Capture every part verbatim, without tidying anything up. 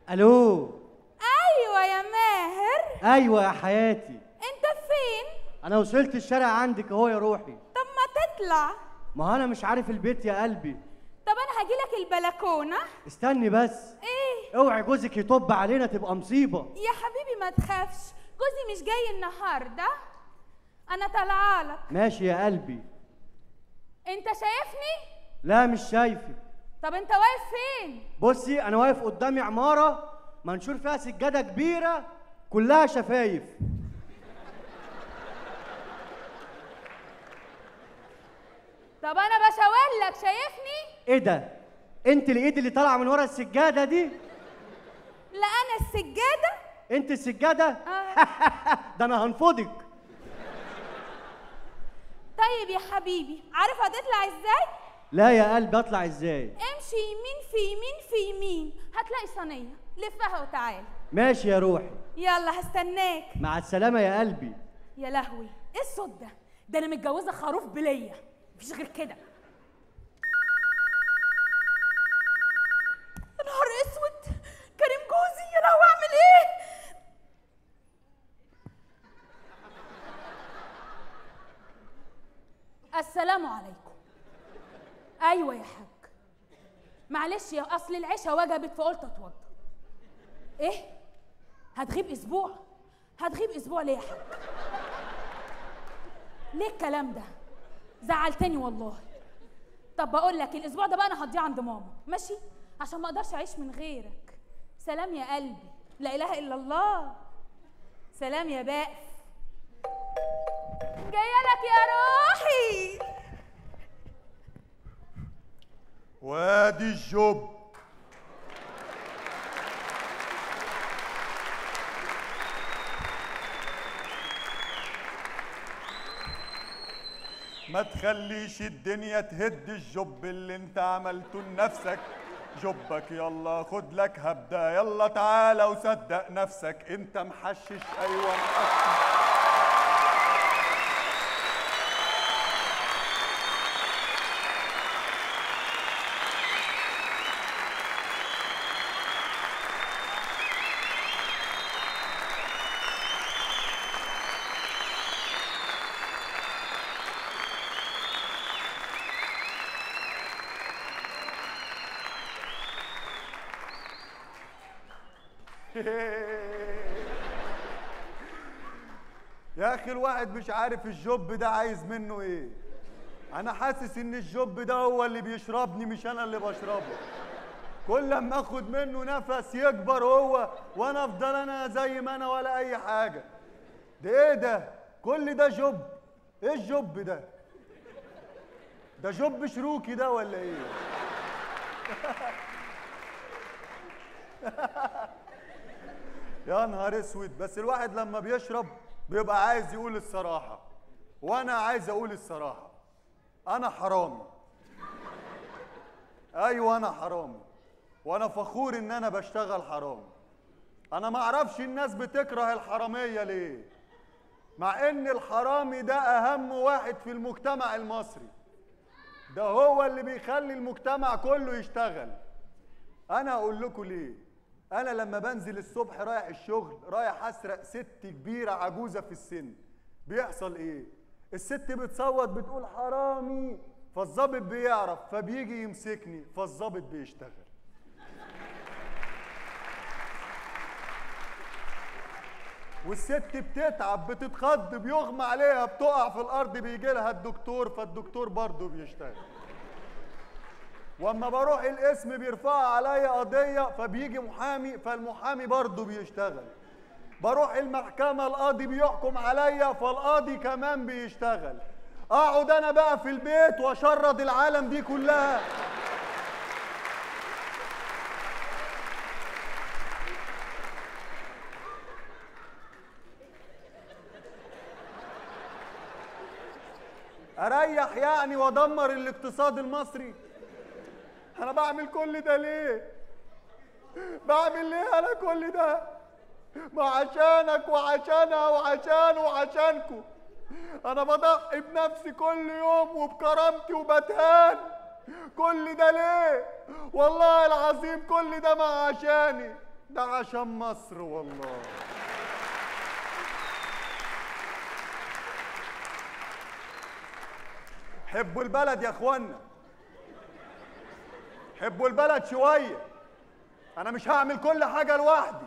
الو. ايوه يا ماهر. ايوه يا حياتي. انت فين؟ انا وصلت الشارع عندك اهو يا روحي. طب ما تطلع. ما انا مش عارف البيت يا قلبي. طب انا هجيلك البلكونه. استني بس. ايه؟ اوعي جوزك يطب علينا تبقى مصيبه. يا حبيبي ما تخافش، جوزي مش جاي النهارده، انا طالعالك. ماشي يا قلبي. انت شايفني؟ لا مش شايفك. طب انت واقف فين؟ بصي انا واقف قدامي عماره منشور فيها سجاده كبيره كلها شفايف. طب انا بشاور لك، شايفني؟ ايه ده؟ انت الايد اللي طالعه من ورا السجاده دي؟ لا انا السجاده. انت السجاده؟ آه. ده انا هنفضك. طيب يا حبيبي، عارف هتطلع ازاي؟ لا يا قلبي اطلع ازاي؟ امشي يمين في يمين في يمين، هتلاقي صينيه، لفها وتعالى. ماشي يا روحي. يلا هستناك. مع السلامه يا قلبي. يا لهوي، ايه الصوت ده؟ ده انا متجوزه خروف بليه، مفيش غير كده. يا نهار اسود، كريم جوزي، يا لهوي اعمل ايه؟ السلام عليكم. ايوه يا حاج، معلش يا اصل العشاء وجبت فقلت اتوضى. ايه؟ هتغيب اسبوع؟ هتغيب اسبوع ليه يا حاج؟ ليه الكلام ده؟ زعلتني والله. طب بقول لك الاسبوع ده بقى انا هضيع عند ماما، ماشي؟ عشان ما اقدرش اعيش من غيرك. سلام يا قلبي، لا اله الا الله. سلام يا بائس. جايه لك يا روحي. وادي الجب. ما تخليش الدنيا تهد الجب اللي انت عملته لنفسك. جبك يلا خد لك هبدة، يلا تعالى وصدق نفسك، انت محشش. ايوه محشش. يا اخي الواحد مش عارف الجب ده عايز منه ايه. انا حاسس ان الجب ده هو اللي بيشربني مش انا اللي بشربه. كل لما اخد منه نفس يكبر هو وانا افضل انا زي ما انا ولا اي حاجه. ده ايه ده؟ كل ده جب؟ ايه الجب ده؟ ده جب شروكي ده ولا ايه؟ يا نهار اسود. بس الواحد لما بيشرب بيبقى عايز يقول الصراحة، وانا عايز اقول الصراحة، انا حرامي. ايوه انا حرامي، وانا فخور ان انا بشتغل حرامي. انا ما اعرفش الناس بتكره الحرامية ليه، مع ان الحرامي ده اهم واحد في المجتمع المصري. ده هو اللي بيخلي المجتمع كله يشتغل. انا اقول لكم ليه. أنا لما بنزل الصبح رايح الشغل، رايح أسرق ست كبيرة عجوزة في السن، بيحصل إيه؟ الست بتصوت بتقول حرامي، فالظابط بيعرف فبيجي يمسكني، فالظابط بيشتغل. والست بتتعب بتتخض بيغمى عليها بتقع في الأرض بيجي لها الدكتور، فالدكتور برضه بيشتغل. واما بروح القسم بيرفعوا عليا قضيه فبيجي محامي، فالمحامي برضه بيشتغل. بروح المحكمه القاضي بيحكم عليا فالقاضي كمان بيشتغل. اقعد انا بقى في البيت واشرد العالم دي كلها. اريح يعني وادمر الاقتصاد المصري؟ انا بعمل كل ده ليه؟ بعمل ليه انا كل ده؟ ما عشانك وعشانها وعشان وعشانكم. انا بضحي بنفسي كل يوم وبكرامتي وبتهان. كل ده ليه؟ والله العظيم كل ده ما عشاني. ده عشان مصر والله. حبوا البلد يا اخوانا، حبوا البلد شويه. انا مش هعمل كل حاجه لوحدي.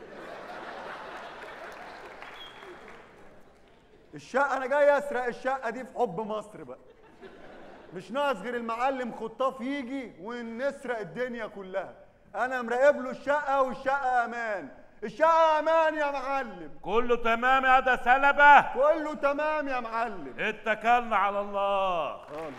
الشقه انا جاي اسرق الشقه دي في حب مصر بقى. مش ناقص غير المعلم خطاف يجي ونسرق الدنيا كلها. انا مراقب له الشقه والشقه امان. الشقه امان يا معلم. كله تمام يا ده سلبه. كله تمام يا معلم. اتكلنا على الله. خالص.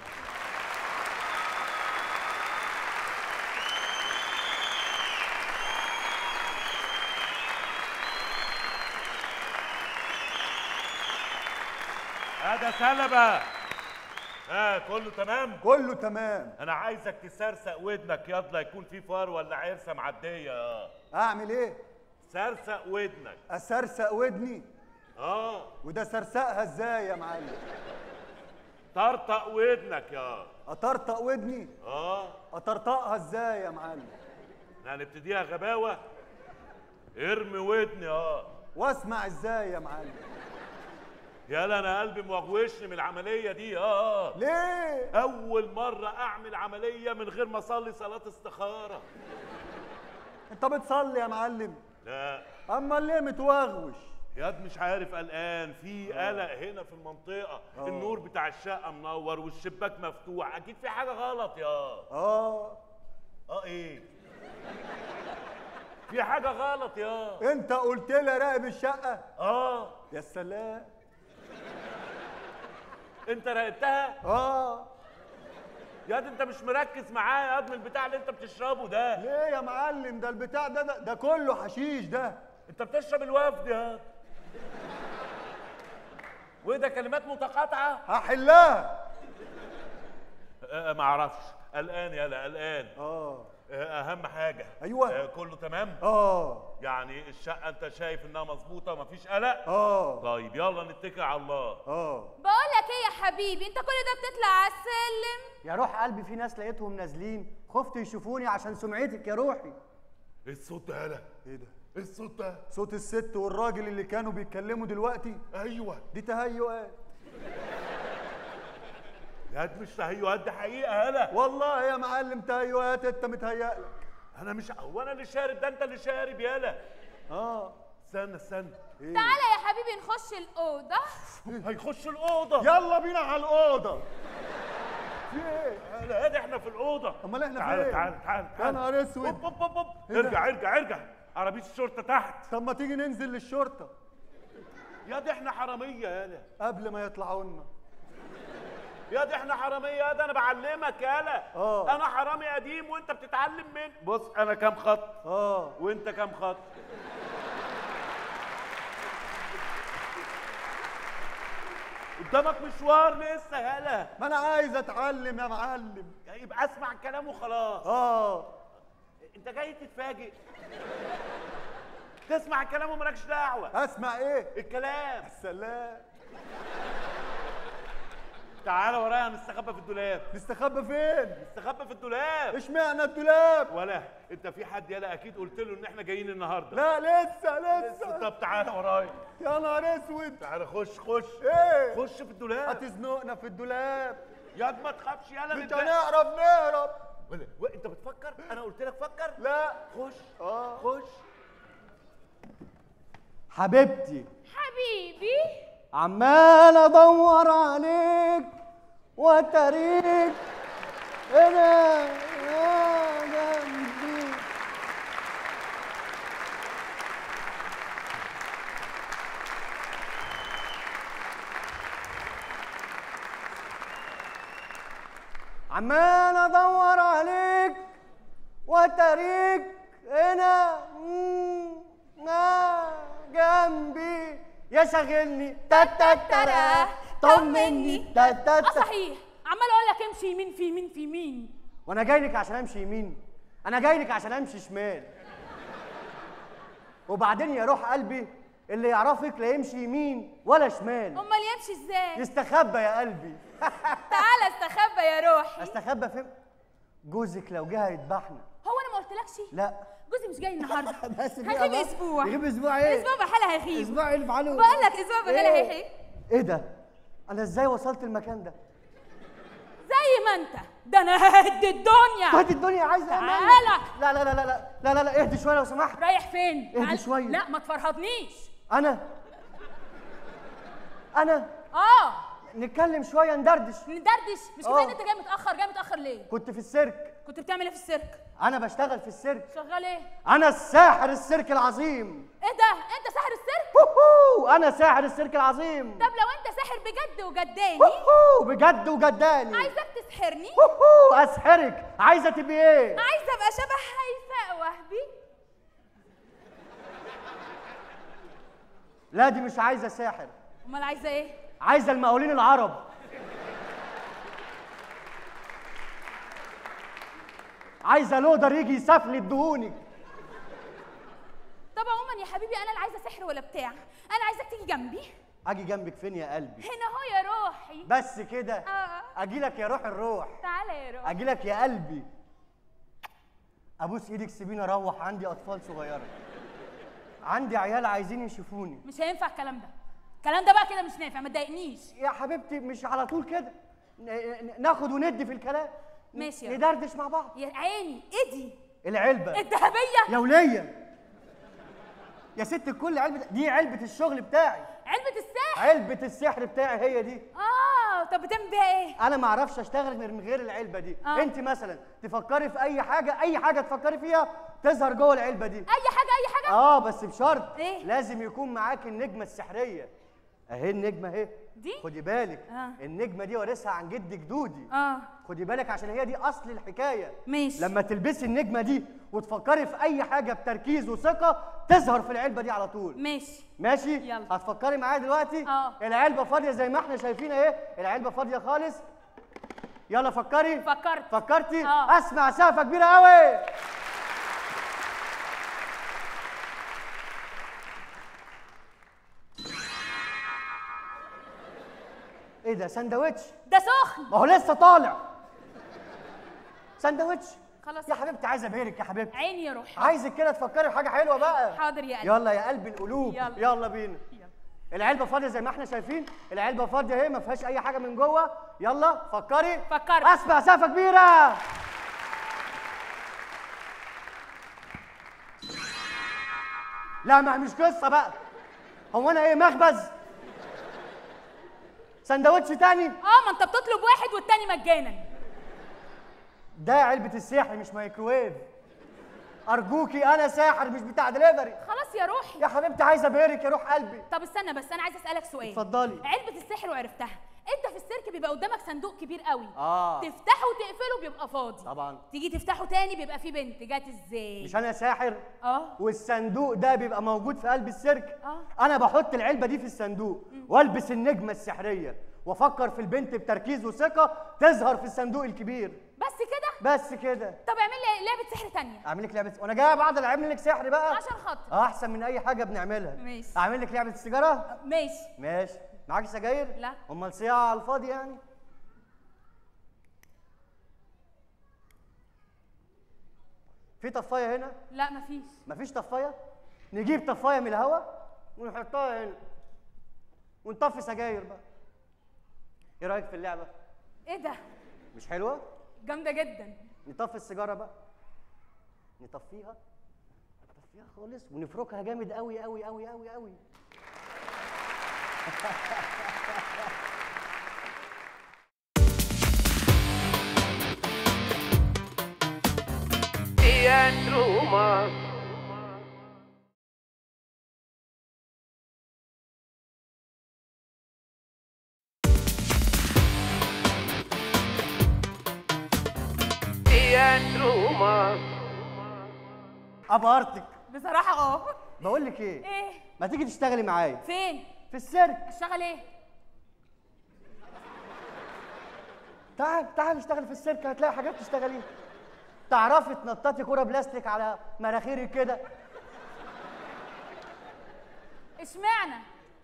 هذا سلبة. اه كله تمام؟ كله تمام. انا عايزك تسرسق ودنك ياض، يكون في فار ولا عرسه معديه. اه اعمل ايه؟ سرسق ودنك. اسرسق ودني؟ اه. وده سرسقها ازاي يا معلم؟ طرطق ودنك يا. اطرطق ودني؟ اه. اطرطقها ازاي يا معلم؟ هنبتديها غباوه. ارمي ودني. اه. واسمع ازاي يا معلم؟ يالا انا قلبي موغوشني من العمليه دي. اه ليه؟ اول مره اعمل عمليه من غير ما اصلي صلاه استخاره. انت بتصلي يا معلم؟ لا. اما ليه متوغوش؟ ياد مش عارف، قلقان في قلق هنا في المنطقه. أوه. النور بتاع الشقه منور والشباك مفتوح، اكيد في حاجه غلط يا. اه اه ايه؟ في حاجه غلط يا. انت قلت لي راقب الشقه؟ اه. يا سلام. انت راقبتها؟ اه. ياد انت مش مركز معايا يا ابن البتاع اللي انت بتشربه ده. ليه يا معلم؟ ده البتاع ده ده, ده كله حشيش ده. انت بتشرب الوفد يا. وده كلمات متقاطعه. هحلها. أه ما اعرفش، قلقان يالا قلقان. اه اهم حاجه. ايوه. أه كله تمام. اه يعني الشقه انت شايف انها مظبوطه مفيش قلق. اه طيب يلا نتكل على الله. اه. بقول لك ايه يا حبيبي، انت كل ده بتطلع على السلم؟ يا روح قلبي في ناس لقيتهم نازلين، خفت يشوفوني عشان سمعتك يا روحي. ايه الصوت ده يالا؟ ايه ده؟ ايه الصوت ده؟ صوت الست والراجل اللي كانوا بيتكلموا دلوقتي. ايوه دي تهيؤات. يا دي مش تهيؤات، دي حقيقه يالا. والله يا معلم تهيؤات، انت متهيأ لك. انا مش هو انا اللي شارب ده، انت اللي شارب يالا. اه استنى استنى. إيه؟ تعالى يا حبيبي نخش الأوضة. هيخش الأوضة. يلا بينا على الأوضة. في ايه؟ لا ده احنا في الأوضة. امال احنا تعال فين؟ تعال تعال يا تعال. نهار اسود. هوب هوب هوب هوب. إيه ده؟ ارجع ارجع ارجع، عربية الشرطة تحت. طب ما تيجي ننزل للشرطة. يا دي احنا حرامية يالا. قبل ما يطلعوا لنا. يا دي احنا حرامية يا ده، انا بعلمك يالا. اه انا حرامي قديم وانت بتتعلم مني. بص انا كام خط؟ اه وانت كام خط؟ قدامك مشوار لسه يالا. ما انا عايز اتعلم يا معلم. يبقى اسمع الكلام وخلاص. اه انت جاي تتفاجئ. تسمع الكلام ومالكش دعوه. اسمع ايه؟ الكلام. السلام. تعالى ورايا نستخبى في الدولاب. نستخبى فين؟ نستخبى في الدولاب. اشمعنى الدولاب؟ ولا انت في حد يالا اكيد قلت له ان احنا جايين النهارده؟ لا لسه لسه. طب تعالى ورايا. يا نهار اسود. تعالى خش خش. ايه؟ خش في الدولاب. هتزنقنا في الدولاب. يا ما تخافش يالا. مش هنعرف نهرب. ولا و... انت بتفكر؟ انا قلت لك فكر. لا خش. اه خش. حبيبتي حبيبي عمال ادور عليك واتاريك هنا يا جنبي. عمال ادور عليك واتاريك هنا ما جنبي يا شاغلني تاتاتارا طمني اه تاتاتا. صحيح، عمال اقول لك امشي يمين في يمين في يمين. وانا جاي لك عشان امشي يمين؟ انا جاي لك عشان امشي شمال. وبعدين يا روح قلبي اللي يعرفك لا يمشي يمين ولا شمال. امال يمشي ازاي؟ يستخبى يا قلبي. تعالى استخبى يا روحي. استخبى فين؟ جوزك لو جه هيذبحنا. هو انا ما قلتلكش؟ لا. جوزي مش جاي النهارده. بس في هيغيب بقى. اسبوع. يغيب اسبوع ايه؟ اسبوع بحالها هيغيب. اسبوع ايه اللي بحاله؟ بقول لك اسبوع بحالها إيه؟ هيغيب. ايه ده؟ انا ازاي وصلت المكان ده؟ زي ما انت، ده انا ههد الدنيا. هات الدنيا عايزه تعالى. لا لا لا لا لا لا لا لا اهدي شويه لو سمحت. رايح فين؟ اهدي تعال- شوية. لا ما تفرهدنيش. انا انا اه نتكلم شويه ندردش. ندردش. مش كفايه آه. ان انت جاي متاخر؟ جاي متاخر ليه؟ كنت في السيرك. كنت بتعمل ايه في السيرك؟ انا بشتغل في السيرك. شغال ايه؟ انا الساحر السيرك العظيم. ايه ده؟ انت ساحر السيرك؟ هوهو انا ساحر السيرك العظيم. طب لو انت ساحر بجد وجداني، هوهو بجد وجداني. عايزك تسحرني. هوهو اسحرك. عايزه تبقي ايه؟ عايزه ابقى شبه هيفاء وهبي. لا دي مش عايزه ساحر، امال عايزه ايه؟ عايزه المقاولين العرب. عايزه لودر يجي يسفلي دهونك. طب عموما يا حبيبي انا لا عايزه سحر ولا بتاع، انا عايزك تيجي جنبي. اجي جنبك فين يا قلبي؟ هنا اهو يا روحي. بس كده؟ اه اجي لك يا روح الروح. تعالى يا روحي. اجي لك يا قلبي. ابوس ايدك سيبيني اروح، عندي اطفال صغيره، عندي عيال عايزين يشوفوني. مش هينفع الكلام ده. الكلام ده بقى كده مش نافع، ما تضايقنيش. يا حبيبتي مش على طول كده، ن- ن- ناخد وندي في الكلام. ماشي يا ندردش مع بعض. يا عيني ايه دي؟ العلبه الذهبيه؟ يا وليه يا ست الكل، علبه دي علبه الشغل بتاعي، علبه السحر؟ علبه السحر بتاعي هي دي. اه طب بتعمل بيها ايه؟ انا ما اعرفش اشتغل غير من غير العلبه دي. آه. انت مثلا تفكري في اي حاجه، اي حاجه تفكري فيها تظهر جوه العلبه دي. اي حاجه اي حاجه؟ اه بس بشرط إيه؟ لازم يكون معاك النجمه السحريه. اهي النجمه اهي. دي؟ خدي بالك. آه. النجمه دي وارثها عن جد جدودي. اه خدي بالك عشان هي دي اصل الحكايه. ماشي. لما تلبسي النجمه دي وتفكري في اي حاجه بتركيز وثقه تظهر في العلبه دي على طول. ماشي. ماشي؟ يلا. هتفكري معايا دلوقتي؟ اه. العلبه فاضيه زي ما احنا شايفين اهي، العلبه فاضيه خالص. يلا فكري. فكرت. فكرتي؟ اه. اسمع سقفه كبيره قوي. ايه ده؟ سندوتش؟ ده سخن. ما هو لسه طالع. سندوتش. خلاص. يا حبيبتي عايزه ابهرك يا حبيبتي. عيني يا روحي. عايزك كده تفكري في حاجه حلوه بقى. حاضر يا قلبي. يلا يا قلب القلوب. يلا. يلا بينا. يلا. العلبه فاضيه زي ما احنا شايفين، العلبه فاضيه اهي ما فيهاش اي حاجه من جوه. يلا فكري. فكرت. اسمع سقفه كبيره. لا ما مش قصه بقى. هو انا ايه مخبز؟ سندوتش تاني؟ اه ما انت بتطلب واحد والتاني مجانا. ده علبه السحر مش مايكروويف. ارجوكي انا ساحر مش بتاع دليفري. خلاص يا روحي. يا حبيبتي عايزه ابهرك يا روح قلبي. طب استنى بس انا عايزه اسالك سؤال. اتفضلي. علبه السحر وعرفتها، انت في السيرك بيبقى قدامك صندوق كبير قوي. آه. تفتحه وتقفله بيبقى فاضي. طبعا. تيجي تفتحه تاني بيبقى فيه بنت. جت ازاي؟ مش انا ساحر؟ اه والصندوق ده بيبقى موجود في قلب السيرك. آه. انا بحط العلبه دي في الصندوق والبس النجمه السحريه وافكر في البنت بتركيز وثقه تظهر في الصندوق الكبير. بس كده؟ بس كده. طب اعمل لي لعبه سحر تانية. اعمل لك لعبه وانا جاي بعد العب لك سحر بقى عشان خاطر. اه احسن من اي حاجه بنعملها. ماشي. اعمل لك لعبه السيجاره. ماشي. ماشي. معاك سجاير؟ لا. امال صياعه على الفاضي يعني. في طفايه هنا؟ لا مفيش. مفيش طفايه؟ نجيب طفايه من الهواء ونحطها هنا ونطفي سجاير بقى. ايه رايك في اللعبه؟ ايه ده؟ مش حلوه؟ جامده جدا. نطفي السيجاره بقى. نطفيها نطفيها خالص ونفركها جامد قوي قوي قوي قوي قوي. ابهرتك. بصراحه اه. بقول لك ايه؟ ايه؟ ما تيجي تشتغلي معايا فين؟ في السيرك. اشتغل ايه؟ تعال تعال اشتغل في السيرك هتلاقي حاجات تشتغليها. تعرفي تنططي كرة بلاستيك على مناخيرك كده؟ اشمعنى؟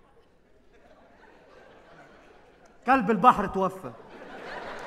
كلب البحر توفى.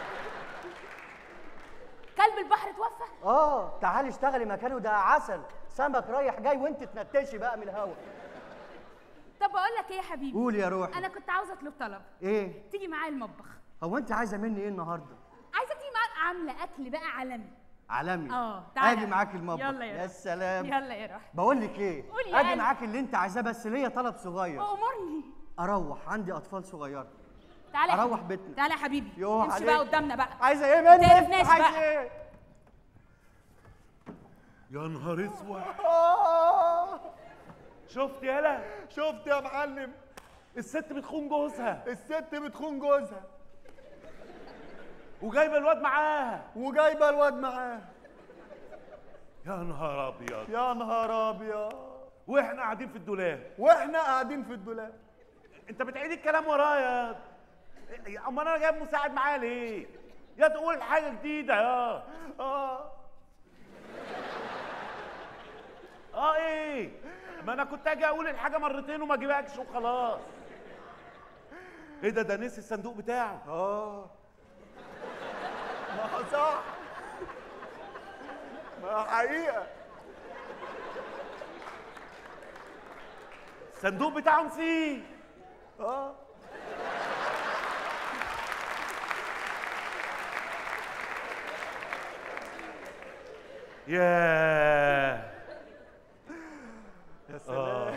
كلب البحر توفى؟ اه تعالي اشتغلي مكانه ده عسل. سمك رايح جاي وانت تنتشي بقى من الهوا. طب بقول لك ايه يا حبيبي؟ قول يا روحي. انا كنت عاوزه اطلب طلب. ايه؟ تيجي معايا المطبخ. هو انت عايزه مني ايه النهارده؟ عايزه تيجي معايا، عامله اكل بقى عالمي. عالمي. اه تعالى. اجي معاك المطبخ. يلا يا يا روح. سلام. يلا يا روح. بقول لك ايه؟ قول يا اجي قلبي. معاك اللي انت عايزاه، بس ليا طلب صغير. امرني. اروح عندي اطفال صغيره. تعالى يا اروح حبيبي. بيتنا. تعالى يا حبيبي. يوه امشي عليك. بقى قدامنا بقى. عايزه ايه مني؟ ما تقرفناش عايزه بقى. ايه؟ يا نهار اسود. آه. شفت يالا؟ شفت يا معلم؟ الست بتخون جوزها الست بتخون جوزها وجايبه الواد معاها وجايبه الواد معاها. يا نهار ابيض. يا نهار ابيض. واحنا قاعدين في الدولاب. واحنا قاعدين في الدولاب. انت بتعيد الكلام ورايا. امال انا جايب مساعد معايا ليه؟ يا تقول حاجه جديده يا اه اه ايه؟ ما انا كنت اجي اقول الحاجه مرتين وما اجيبهاش وخلاص. ايه ده؟ ده نسي الصندوق بتاعه. اه ما صح، ما حقيقه الصندوق بتاعه نسيه. اه ياه يا سلام.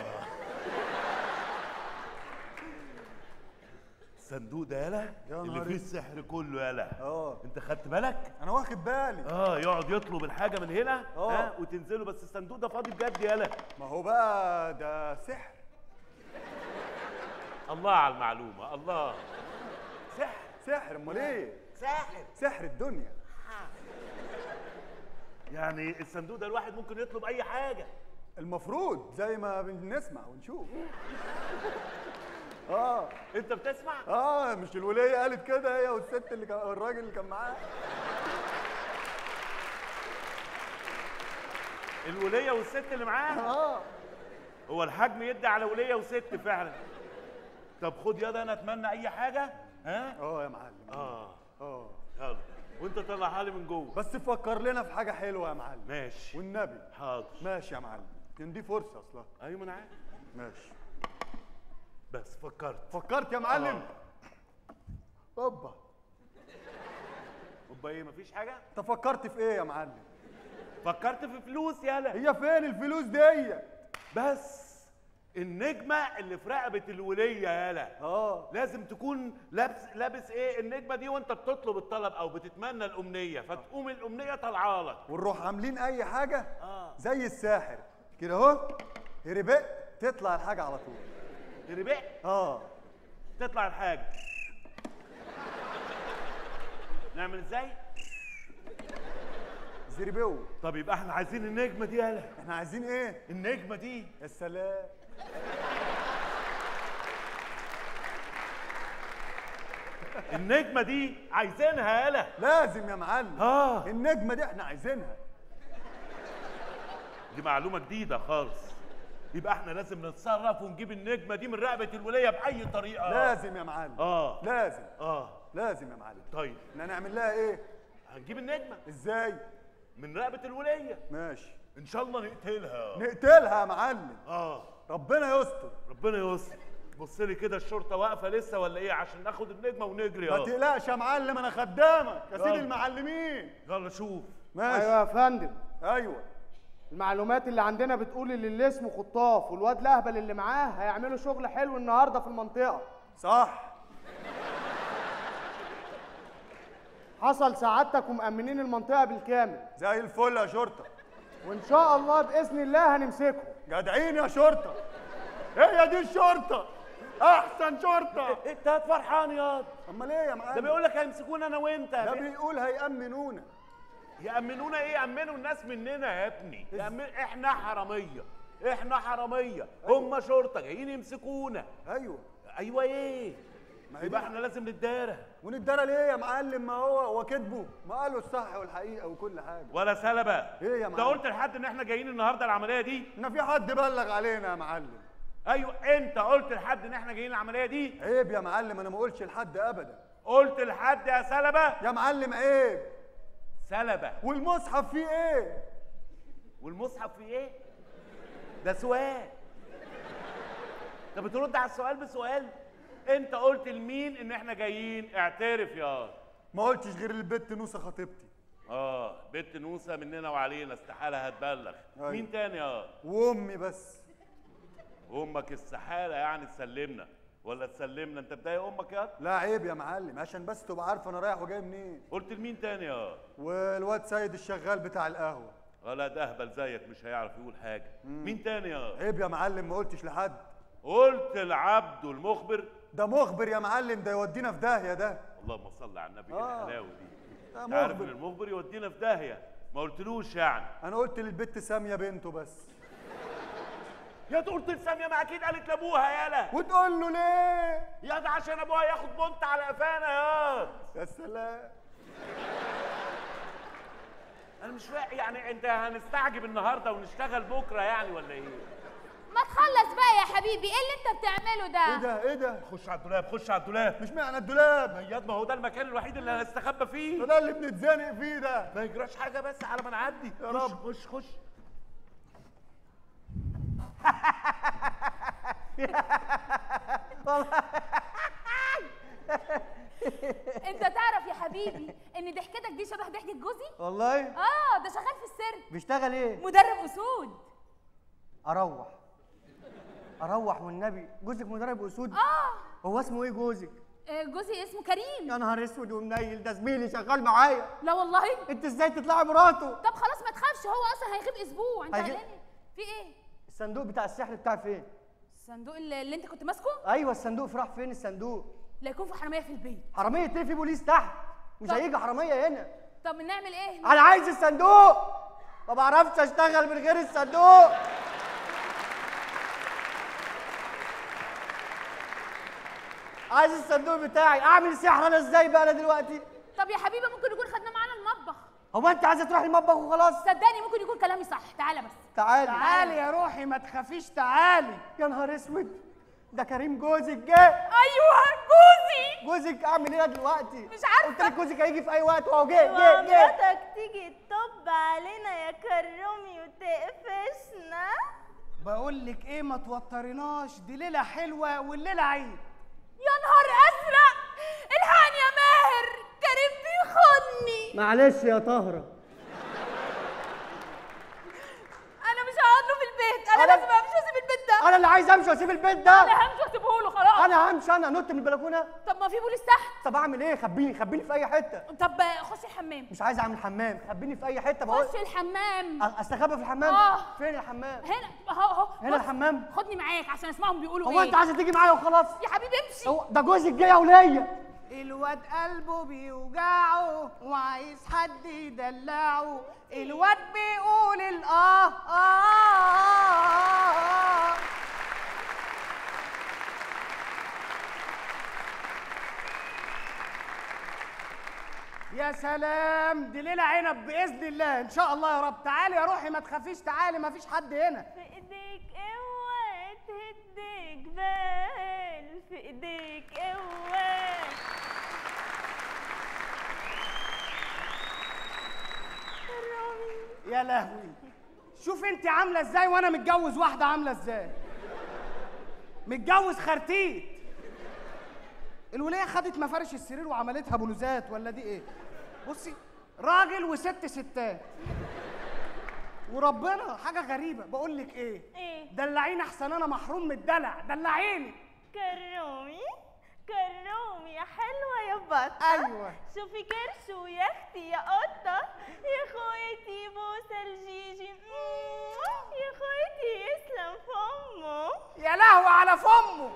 الصندوق ده يالا يا اللي نهار فيه اسود. السحر كله يالا. اه انت خدت بالك؟ انا واخد بالي. اه يقعد يطلب الحاجه من هنا اه. ها وتنزله، بس الصندوق ده فاضي بجد يالا. ما هو بقى ده سحر. الله على المعلومه. الله. سحر سحر، امال ايه؟ ساحر. سحر الدنيا. يعني الصندوق ده الواحد ممكن يطلب اي حاجه. المفروض زي ما بنسمع ونشوف. اه انت بتسمع؟ اه مش الوليه قالت كده هي والست اللي كان الراجل اللي كان معاها؟ الوليه والست اللي معاها. اه هو الحجم يدي على وليه وست فعلا. طب خد ياض، انا اتمنى اي حاجه. ها؟ اه يا معلم. اه اه يلا وانت طلعها لي من جوه. بس فكر لنا في حاجه حلوه يا معلم. ماشي. والنبي. حاضر. ماشي يا معلم، كان دي فرصه اصلا. ايوه ما انا عارف. ماشي. بس فكرت. فكرت يا معلم. اوبا. اوبا ايه؟ مفيش حاجه؟ انت فكرت في ايه يا معلم؟ فكرت في فلوس يالا. هي فين الفلوس دي؟ بس النجمه اللي في رقبه الوليه يالا اه لازم تكون لابس لابس ايه النجمه دي وانت بتطلب الطلب او بتتمنى الامنيه، فتقوم الامنيه طالعه لك. ونروح عاملين اي حاجه اه زي الساحر كده اهو، هربق تطلع الحاجه على طول. ربح اه تطلع الحاجه. نعمل ازاي؟ زربو. طب يبقى احنا عايزين النجمه دي يالا. احنا عايزين ايه؟ النجمه دي. يا سلام. النجمه دي عايزينها يالا. لازم يا معلم. اه النجمه دي احنا عايزينها. دي معلومه جديده خالص. يبقى احنا لازم نتصرف ونجيب النجمه دي من رقبه الوليه باي طريقه. لازم يا معلم. اه لازم اه لازم يا معلم. طيب احنا هنعمل لها ايه؟ هنجيب النجمه ازاي؟ من رقبه الوليه. ماشي. ان شاء الله نقتلها. نقتلها يا معلم. اه ربنا يستر. ربنا يستر. بص لي كده، الشرطه واقفه لسه ولا ايه عشان ناخد النجمه ونجري؟ ما اه تقلقش يا معلم، انا خدامك يا سيدي يلا. المعلمين. يلا شوف. ماشي. ايوه يا فندم، ايوه المعلومات اللي عندنا بتقول ان اللي اسمه خطاف والواد الاهبل اللي معاه هيعملوا شغل حلو النهارده في المنطقه. صح. حصل سعادتك ومأمنين المنطقه بالكامل، زي الفل يا شرطه. وان شاء الله باذن الله هنمسكهم. جدعين يا شرطه. هي دي الشرطه، احسن شرطه. انت فرحان ياض؟ امال ايه يا معلم؟ ده بيقول لك هيمسكونا انا وانت. ده بيقول هيأمنونا. يأمنونا ايه؟ يأمنوا الناس مننا يا ابني. يأمن... احنا حراميه. احنا حراميه. هم شرطه جايين يمسكونا. ايوه. ايوه ايه؟ ما هي يبقى دي- احنا لازم نتدارى. ونتدرى ليه يا معلم؟ ما هو هو كذبه، ما قالوا الصح والحقيقه وكل حاجه. ولا سلبه. ايه يا انت معلم؟ قلت لحد ان احنا جايين النهارده العمليه دي؟ ان في حد بلغ علينا يا معلم. ايوه انت قلت لحد ان احنا جايين العمليه دي؟ عيب يا معلم، انا ما اقولش لحد ابدا. قلت لحد يا سلبه؟ يا معلم عيب. سلبه. والمصحف فيه ايه؟ والمصحف فيه ايه؟ ده سؤال. انت بترد على السؤال بسؤال. انت قلت لمين ان احنا جايين؟ اعترف يا. ما قلتش غير البت نوسه خطيبتي. اه بنت نوسه مننا وعلينا، استحاله هتبلغ. أيوة. مين تاني يا؟ وامي بس. امك استحاله يعني تسلمنا ولا تسلمنا؟ انت بتضايق امك يا؟ لا عيب يا معلم، عشان بس تبقى عارفه انا رايح وجاي منين. قلت لمين تاني يا؟ والواد سيد الشغال بتاع القهوه. ولا ده اهبل زيك مش هيعرف يقول حاجه. مم. مين تاني يا؟ عيب يا معلم، ما قلتش لحد. قلت العبد المخبر. ده مخبر يا معلم، ده يودينا في داهيه ده. اللهم صل على النبي. آه. الحلاوه دي. ده انت عارف مخبر. ان المخبر يودينا في داهيه. ما قلتلوش يعني. انا قلت للبت ساميه بنته بس. يا قلت لساميه، ما اكيد قالت لابوها يالا. وتقول له ليه؟ يا ده عشان ابوها ياخد بنت على قفانا يا. يا سلام. انا مش فاهم يعني، انت هنستعجب النهارده ونشتغل بكره يعني ولا ايه؟ ما تخلص بقى يا حبيبي، ايه اللي انت بتعمله ده؟ ايه ده ايه ده؟ خش على الدولاب، خش على الدولاب. مش معنى الدولاب. مياد، ما هو ده المكان الوحيد اللي هنستخبى فيه. ده اللي بنتزنق فيه ده. ما يجراش حاجه بس على ما نعدي. يا خش رب. خش خش. انت تعرف يا حبيبي ان ضحكتك دي شبه ضحكة جوزي؟ والله اه ده شغال في السيرك، بيشتغل ايه؟ مدرب اسود. اروح اروح والنبي. جوزك مدرب اسود؟ اه هو اسمه ايه جوزك؟ آه، جوزي اسمه كريم. يا نهار اسود ومنيل، ده زميلي شغال معايا. لا والله. انت ازاي تطلعي مراته؟ طب خلاص ما تخافش، هو اصلا هيغيب اسبوع. انت هيغيب؟ قلقان إيه؟ في ايه؟ الصندوق بتاع السحر بتاعي فين؟ الصندوق اللي, اللي انت كنت ماسكه؟ ايوه الصندوق، في راح فين الصندوق؟ لا يكون في حراميه في البيت. حراميه ايه؟ في بوليس تحت، مش طب. هيجي حراميه هنا. طب نعمل ايه؟ انا عايز الصندوق، ما بعرفش اشتغل من غير الصندوق. عايز الصندوق بتاعي. اعمل سحر انا ازاي بقى انا دلوقتي؟ طب يا حبيبي ممكن يكون خدناه معانا المطبخ. هو انت عايزه تروحي المطبخ وخلاص؟ صدقني ممكن يكون كلامي صح. تعالى بس. تعالي تعالي يا روحي ما تخافيش، تعالي. يا نهار اسود، ده كريم جوزك جه. ايوه جوزي. جوزك اعمل ايه دلوقتي؟ مش عارفه. قلت لك جوزك هيجي في اي وقت وهو جه جه جه. مراتك تيجي تطب علينا يا كرومي وتقفشنا. بقول لك ايه، ما توتريناش، دي ليله حلوه والليله عيد. يا نهار ازرق، الحقني يا ماهر، كريم بيخوني. معلش يا طهره، انا مش هقعد له في البيت، انا أنا- لازم امشي واسيب البيت ده. انا اللي عايز امشي واسيب البيت ده. انا همشي واسيبه له خلاص. انا همشي، انا انط من البلكونه. طب ما في بوليس تحت. طب اعمل ايه؟ خبيني خبيني في اي حته. طب خش الحمام. مش عايز اعمل حمام، خبيني في اي حته بقول. خش الحمام. أ- استخبى في الحمام؟ آه. فين الحمام؟ هنا اهو اهو. هنا بص، الحمام؟ خدني معاك عشان اسمعهم بيقولوا هو ايه. انت عايزه تيجي معايا وخلاص؟ يا حبيبي امشي. هو ده جوزك جه يا وليه. الواد قلبه بيوجعه وعايز حد يدلعه، الواد بيقول الاه آه, آه. يا سلام، دي ليله عنب باذن الله ان شاء الله يا رب. تعالي يا روحي ما تخافيش، تعالي ما فيش حد هنا. في ايديك قوة تهد جبال، في ايديك قوة. كرومي. يا لهوي، شوف انت عامله ازاي وانا متجوز واحده عامله ازاي. متجوز خرتيت. الوليه خدت مفارش السرير وعملتها بلوزات ولا دي ايه؟ بصي، راجل وست ستات. وربنا حاجه غريبه. بقول لك ايه؟ ايه؟ دلعيني احسن انا محروم من الدلع، دلعيني. كرومي كرومي يا حلوة يا بطة. أيوة. شوفي كرش ويا اختي يا قطة، يا خويتي بوسة الجيجي، يا خويتي يسلم فمه. يا لهوي على فمه.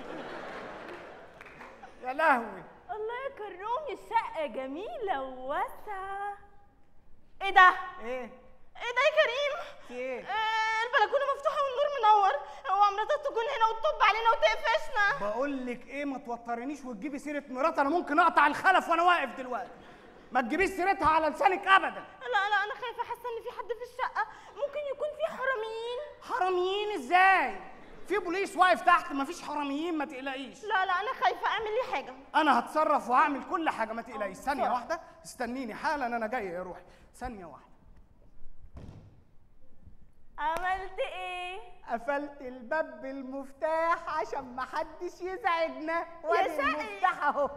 يا لهوي. الله يا كرومي، الشقة جميلة وواسعة. ايه ده؟ ايه؟ ايه ده يا كريم؟ في ايه؟ آه البلكونة مفتوحة والنور منور، هو مراتك تكون هنا وتطب علينا وتقفشنا. بقول لك ايه، ما توترنيش وتجيبي سيره مرات، انا ممكن اقطع الخلف وانا واقف دلوقتي. ما تجيبيش سيرتها على لسانك ابدا. لا لا انا خايفة، حاسة ان في حد في الشقة، ممكن يكون في حراميين. حراميين ازاي؟ في بوليس واقف تحت، مفيش حراميين ما تقلقيش. لا لا انا خايفة، اعمل لي حاجة. انا هتصرف وهعمل كل حاجه ما تقلقيش. ثانيه واحده استنيني حالا، انا جاي يا روحي. ثانيه واحده. عملت ايه؟ قفلت الباب بالمفتاح عشان محدش يزعجنا. شقي. المفتاح اهو.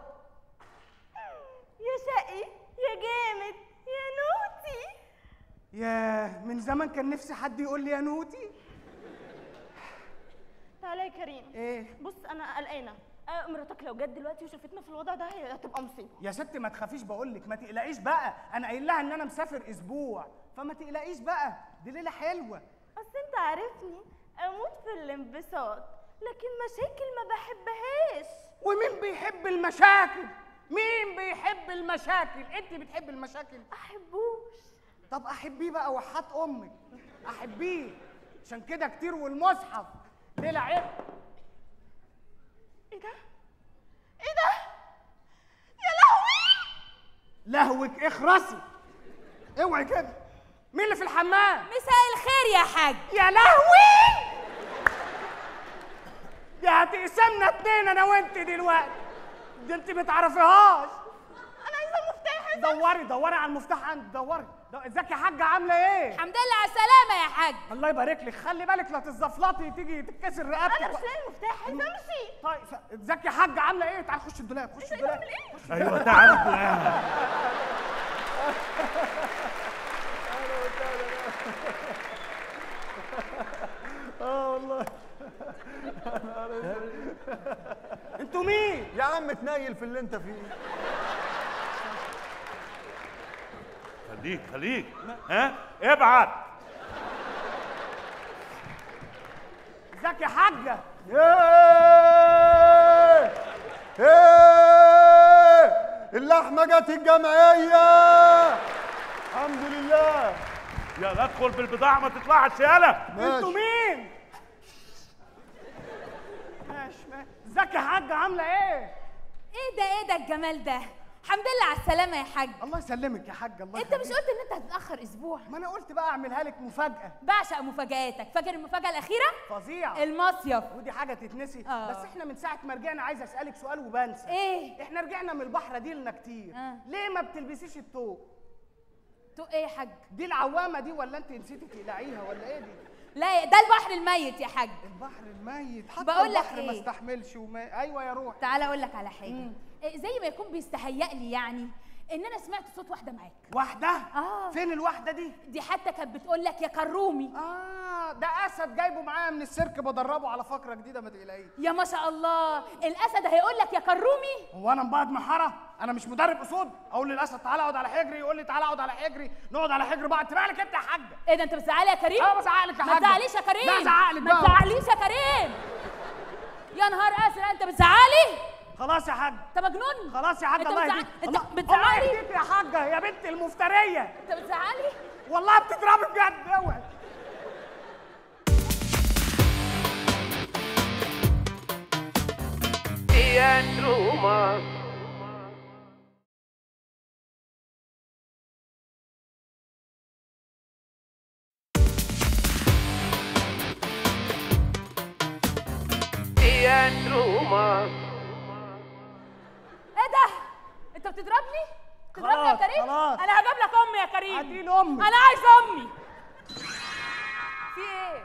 يا شقي يا جامد يا نوتي. ياه، من زمان كان نفسي حد يقول لي يا نوتي. تعالى يا كريم. ايه؟ بص انا قلقانه. آه، مراتك لو جت دلوقتي وشافتنا في الوضع ده هي هتبقى مصيبه. يا ستي ما تخافيش، بقول لك ما تقلقيش بقى، انا قايل لها ان انا مسافر اسبوع، فما تقلقيش بقى، دي ليله حلوه. اصل انت عارفني اموت في الانبساط، لكن مشاكل ما بحبهاش. ومين بيحب المشاكل؟ مين بيحب المشاكل؟ انت بتحب المشاكل؟ احبوش. طب احبيه بقى وحات امك، احبيه عشان كده كتير والمصحف ليله عيب. ايه ده؟ ايه ده؟ يا لهوي! لهوك اخرسي، اوعي كده. مين اللي في الحمام؟ مساء الخير يا حاج. يا لهوي! يا هتقسمنا اتنين انا وانت دلوقتي، دي انت ما تعرفيهاش. انا عايزه المفتاح. دوري دوري على المفتاح عندي، دوري. ازيك يا حاجه، عامله ايه؟ الحمد لله على السلامه يا حاج. الله يبارك لك، خلي بالك لا تتزفلطي تيجي تتكسر رقبتك. انا مش لاقي المفتاح، عايزه امشي. طيب ازيك يا حاجه، عامله ايه؟ تعالي خش الدولاب، خش الدولاب. ايوه تعالى. اه والله. انتوا مين؟ يا عم تنيل في اللي انت فيه. خليك خليك ها ابعت. ازيك يا حاجه؟ ايه ايه اللحمه جت الجمعيه. الحمد لله. يلا ادخل بالبضاعه ما تطلعش يالا. انتوا مين؟ ماشي ماشي. ازيك يا حاجه، عامله ايه؟ ايه ده ايه ده الجمال ده؟ الحمد لله على السلامه يا حاج. الله يسلمك يا حاجه. الله انت مش يخليك. قلت ان انت هتتاخر اسبوع؟ ما انا قلت بقى اعملها لك مفاجاه. بعشق مفاجآتك. فاكر المفاجاه الاخيره؟ فظيعه. المصيف. ودي حاجه تتنسي. آه. بس احنا من ساعه ما رجعنا عايز اسالك سؤال وبنسى. ايه؟ احنا رجعنا من البحر دي لنا كتير. آه. ليه ما بتلبسيش التوب؟ تو ايه يا حاج؟ دي العوامه دي ولا انت نسيتي تقلعيها ولا ايه دي؟ لا ده البحر الميت يا حاج. البحر الميت حتى بقول لك البحر ما إيه؟ استحملش وما... ايوه يا روح. تعالى اقول لك على حاجه. إيه زي ما يكون بيستهيأ لي يعني ان انا سمعت صوت واحده معاك. واحده؟ اه. فين الواحده دي؟ دي حتى كانت بتقول لك يا كرومي. اه ده اسد جايبه معايا من السيرك بدربه على فقره جديده ما تقلقيش. يا ما شاء الله الاسد هيقول لك يا كرومي. هو انا مبعد محاره؟ انا مش مدرب اسود اقول للاسد تعالى اقعد على حجري يقول لي تعالى اقعد على حجري، نقعد على حجر بعض. انت مالك انت يا حاجه؟ ايه ده انت بتزعلي يا كريم؟ اه بزعقلك يا ما حاجه. تزعليش يا كريم. لا ازعقلك بقى. ما تزعليش يا كريم. يا نهار ازرق انت بتزعلي؟ خلاص يا حاج. انت مجنون؟ خلاص يا حاج. انت الله بتزعل- يهديك. انت الله- بتزعلي؟ الله يهديك يا حاجه يا بنت المفتريه. انت بتزعلي؟ والله بتضربي بجد. اوعي. يا تروما يا تروما. ايه ده؟ انت بتضربني؟ تضربني يا خلاص، كريم؟ خلاص. انا هجيب لك امي يا كريم. هاتي لي امي. انا عايز امي. في ايه؟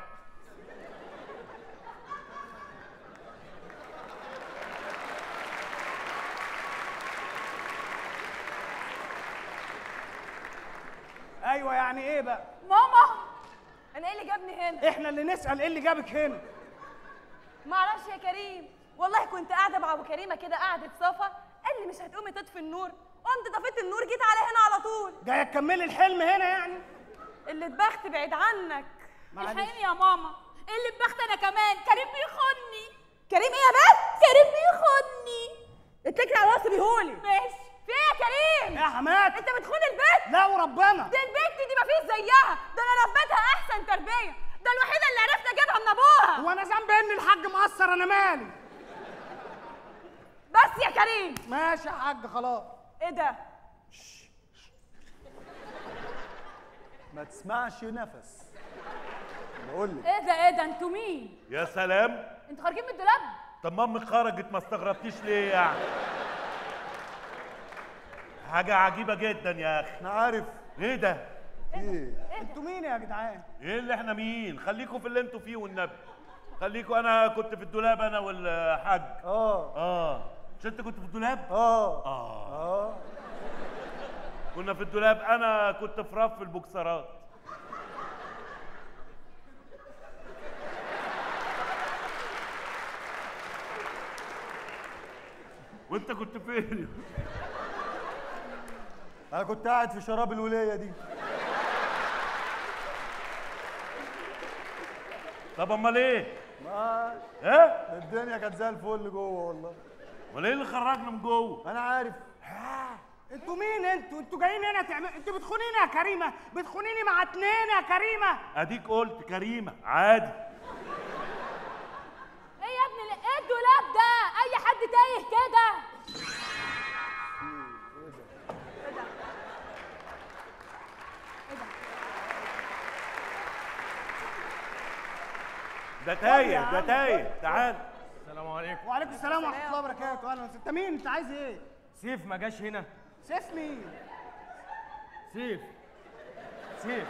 ايوه يعني ايه بقى؟ ماما انا ايه اللي جابني هنا؟ احنا اللي نسال ايه اللي جابك هنا. ما اعرفش يا كريم، والله كنت قاعده مع ابو كريمه كده قعده صفا، قال لي مش هتقومي تطفي النور، قمت طفيت النور جيت على هنا على طول. جايه تكملي الحلم هنا يعني؟ اللي اتبخت بعيد عنك. معلش. الحقيني يا ماما اللي ببخت انا كمان. كريم بيخوني. كريم ايه يا بنت؟ كريم بيخوني. اتكلي على راسي بيهولي. ماشي. في ايه يا كريم؟ يا حماد. انت بتخون البيت؟ لا وربنا. دي البنت دي مفيش زيها، ده انا ربيتها احسن تربيه، ده الوحيده اللي عرفت اجيبها من ابوها. وانا ذنبي ان الحاج مقصر؟ انا مالي. بس يا كريم. ماشي يا حاج خلاص. ايه ده؟ ما تسمعش نفس بقول لك. ايه ده ايه ده انتوا مين؟ يا سلام. انتوا خارجين من الدولاب؟ طب ما امك خرجت ما استغربتيش ليه يعني؟ حاجه عجيبه جدا يا اخي. انا عارف. ايه ده؟ ايه انتوا مين يا جدعان؟ ايه اللي احنا مين؟ خليكوا في اللي انتوا فيه والنبي. خليكوا، انا كنت في الدولاب انا والحاج. اه اه مش انت كنت في الدولاب؟ اه اه اه كنا في الدولاب، انا كنت في رف البوكسرات. وانت كنت فين؟ انا كنت قاعد في شراب الوليه دي. طب امال ايه؟ ما ايه؟ الدنيا كانت زي الفل جوه والله. امال ايه اللي خرجنا من جوه؟ انا عارف. انتوا مين انتوا؟ انتوا جايين هنا تعملوا، انتوا بتخونيني يا كريمه، بتخونيني مع اتنين يا كريمه. اديك قلت كريمه عادي. ايه يا ابني ال- ايه الدولاب ده؟ اي حد تايه كده. ده تايه ده تايه. تعال. السلام عليكم. وعليكم السلام ورحمه الله وبركاته. اهلا وسهلا. انت مين؟ انت عايز ايه؟ سيف ما جاش هنا. سيف مين؟ سيف سيف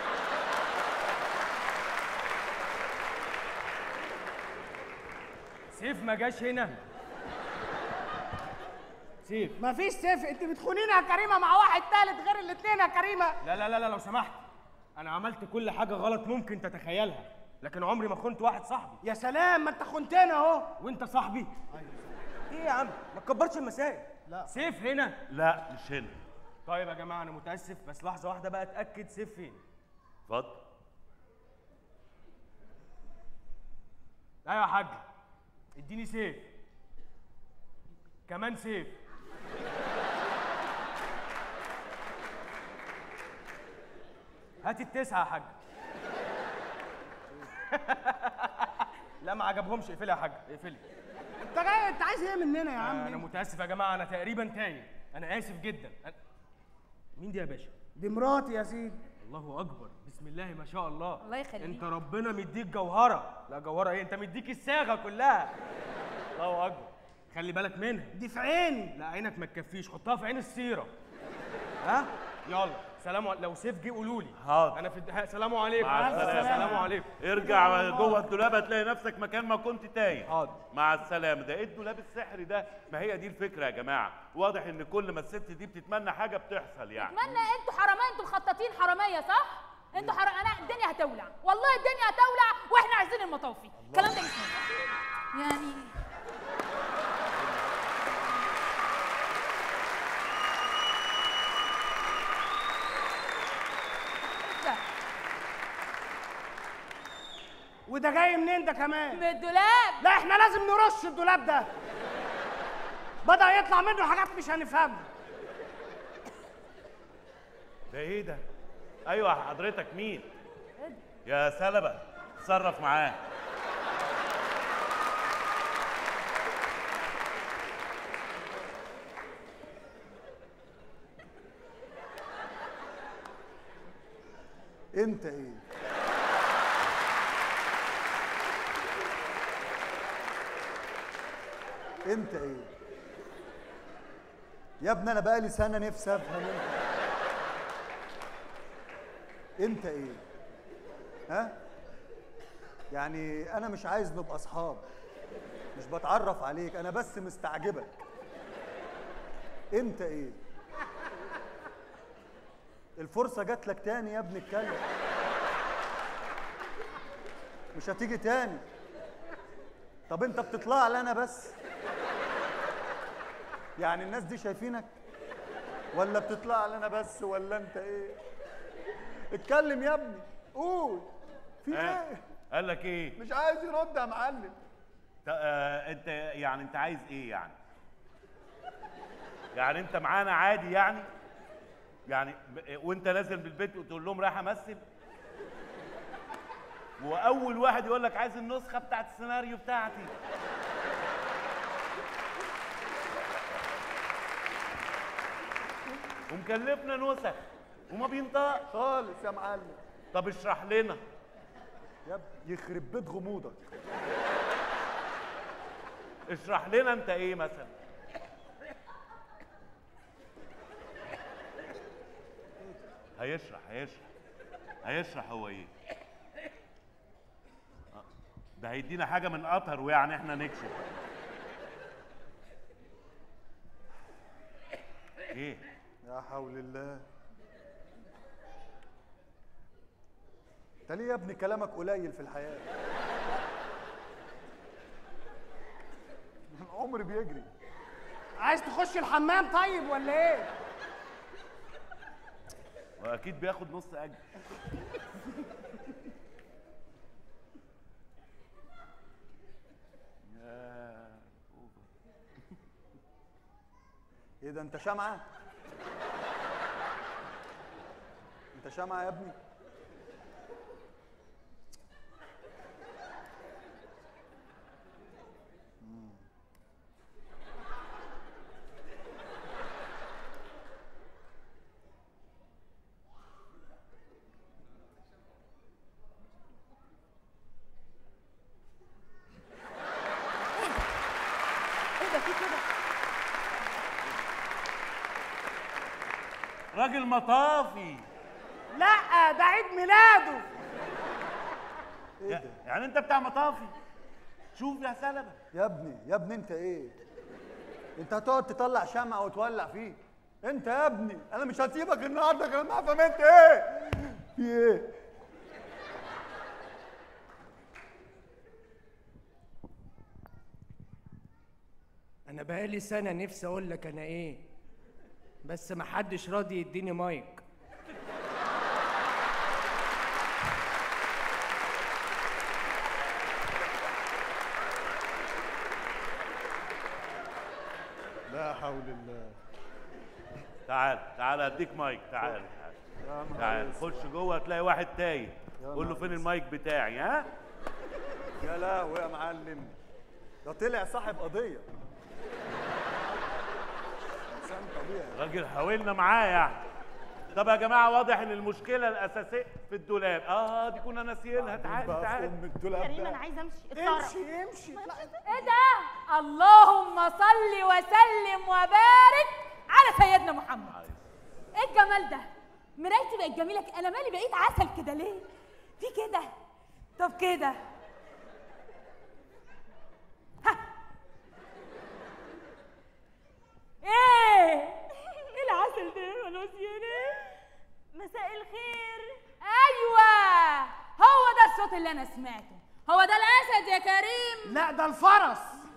سيف ما جاش هنا. سيف. مفيش سيف. انت بتخونيني يا كريمه مع واحد تالت غير الاتنين يا كريمه. لا لا لا لا لو سمحت، انا عملت كل حاجه غلط ممكن تتخيلها، لكن عمري ما خنت واحد صاحبي. يا سلام، ما انت خنتنا اهو. وانت صاحبي. ايه يا عم ما تكبرش المسائل. لا. سيف هنا. لا مش هنا. طيب يا جماعه انا متاسف، بس لحظه واحده بقى اتاكد سيف فين. اتفضل. ايوه يا حاج، اديني سيف كمان. سيف. هات التسعه يا حاج. لا ما عجبهمش. اقفلي يا حاج اقفلي. انت جاي، انت عايز ايه مننا يا عم؟ انا متاسف يا جماعه، انا تقريبا تايه، انا اسف جدا. أنا... مين دي يا باشا؟ دي مراتي يا سيدي. الله اكبر، بسم الله ما شاء الله. الله يخليك. انت ربنا مديك جوهره. لا جوهره ايه، انت مديك الصاغه كلها. الله اكبر. خلي بالك منها. دي في عيني. لا عينك ما تكفيش، حطها في عين السيره. ها يلا سلام عليكم. لو سيف جه قولوا لي. حاضر. انا في الد... سلام عليكم. مع السلامة. سلام عليكم. ارجع جوه الدولاب هتلاقي نفسك مكان ما كنت تايه. حاضر. مع السلامه. ده ايه الدولاب السحري ده؟ ما هي دي الفكره يا جماعه. واضح ان كل ما الست دي بتتمنى حاجه بتحصل يعني. اتمنى. انتوا حراميه، انتوا مخططين حراميه صح؟ انتوا حرام. انا الدنيا هتولع والله، الدنيا هتولع واحنا عايزين المطافي. الكلام ده مش مظبوط يعني. ده وده جاي منين ده كمان؟ من الدولاب. لا احنا لازم نرش الدولاب ده. بدأ يطلع منه حاجات مش هنفهمها. ده ايه ده؟ ايوه حضرتك مين؟ يا سلبة اتصرف معاه. انت ايه؟ انت ايه؟ يا ابني انا بقالي سنه نفسي افهم انت. انت ايه؟ ها؟ يعني انا مش عايز نبقى اصحاب، مش بتعرف عليك، انا بس مستعجبك. انت ايه؟ الفرصه جات لك تاني يا ابني، اتكلم. مش هتيجي تاني. طب انت بتطلع لي انا بس؟ يعني الناس دي شايفينك ولا بتطلع لي انا بس ولا انت ايه؟ اتكلم يا ابني، قول في آه. ايه؟ قال لك ايه؟ مش عايز يرد يا معلم. ت- آه انت يعني انت عايز ايه يعني؟ يعني انت معانا عادي يعني؟ يعني ب- وانت نازل من البيت وتقول لهم رايح امثل؟ واول واحد يقول لك عايز النسخه بتاعت السيناريو بتاعتي. ومكلفنا نسخ وما بينطقش خالص يا معلم. طب اشرح لنا. يا ابني يخرب بيت غموضك. اشرح لنا انت ايه مثلا؟ هيشرح هيشرح هيشرح هو ايه. آه، ده هيدينا حاجه من قطر ويعني احنا نكشف. ايه يا حول الله. انت ليه يا ابني كلامك قليل في الحياه؟ العمر بيجري. عايز تخش الحمام طيب ولا ايه؟ واكيد بياخد نص اجر. ايه ده انت شمعة؟ انت شمعة يا ابني؟ راجل مطافي. لا ده عيد ميلاده. ايه ده؟ يعني انت بتاع مطافي؟ شوف يا سلمى. يا ابني يا ابني انت ايه؟ انت هتقعد تطلع شمعة وتولع فيه؟ انت يا ابني انا مش هسيبك النهارده غير ما افهم انت ايه؟ في ايه؟ انا بقالي سنه نفسي اقول لك انا ايه، بس محدش راضي يديني مايك. لا حول الله. تعال تعال اديك مايك. تعال تعال تعال خش جوه هتلاقي واحد تايه. قول له فين المايك بتاعي. ها يا لهوي يا معلم، ده طلع صاحب قضيه. انسان طبيعي. راجل حاولنا معاه يعني. طب يا جماعه واضح ان المشكله الاساسيه في الدولاب. اه دي كنا ناسيينها. تعال تعال. ام الدولاب كريم ده. انا عايزه امشي. امشي امشي. ايه ده؟ اللهم صل وسلم وبارك على سيدنا محمد. ايه الجمال ده؟ مرايتي بقت جميله ك- انا مالي بقيت عسل كده ليه؟ في كده. طب كده. ها. ايه؟ ايه العسل ده؟ خلاص يا مساء الخير. ايوه هو ده الصوت اللي انا سمعته. هو ده الاسد يا كريم. لا ده الفرس.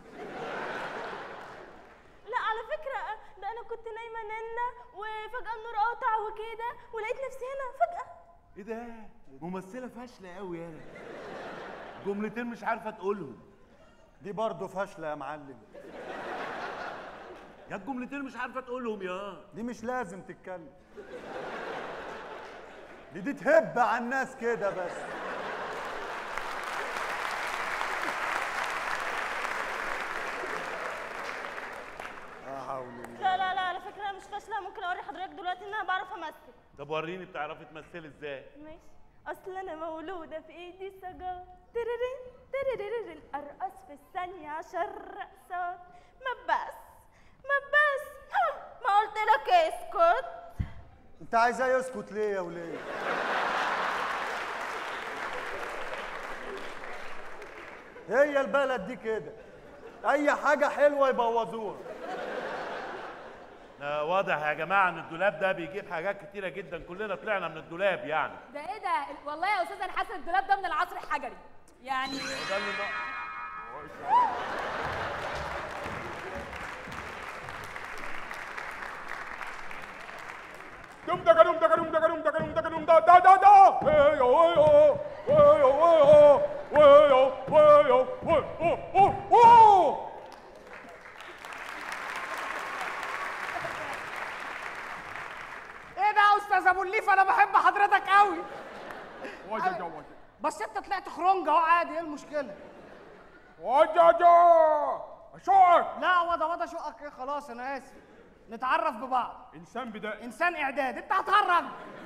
لا على فكره ده انا كنت نايمه ننه وفجاه النور قطع وكده ولقيت نفسي هنا فجاه. ايه ده؟ ممثله فاشله قوي يعني. جملتين مش عارفه تقولهم. دي برضه فاشله يا معلم. يا الجملتين مش عارفه تقولهم يا. دي مش لازم تتكلم. دي دي تهب على الناس كده بس. لا حول الله. لا لا لا على فكره انا مش فاشله. ممكن اوري حضرتك دلوقتي ان انا بعرف امثل. طب وريني بتعرفي تمثلي ازاي؟ ماشي. اصل انا مولوده في ايدي سجار تررين تررين ارقص في الثانيه عشر رقصات. ما بس ما بس ها، ما قلت لك اسكت. انت عايزاه يسكت ليه يا وليه؟ هي البلد دي كده، اي حاجه حلوه يبوظوها. آه واضح يا جماعه ان الدولاب ده بيجيب حاجات كتيره جدا. كلنا طلعنا من الدولاب يعني. ده ايه ده؟ والله يا استاذ انا حاسه الدولاب ده من العصر الحجري يعني. ده اللي ناقص. دم دم دم دم دم دم دم دم دا دا دا دا ويو ويو ويو ويو ويو ويو ويو. ايه ده يا استاذ ابو الليف؟ انا بحب حضرتك قوي. وجا وجا بس انت طلعت خرنجه اهو عادي. ايه المشكله؟ وجا شوقك. لا وضع وضع شقك ايه؟ خلاص انا اسف. نتعرف ببعض. انسان بدائي. انسان اعداد. انت هتهرج.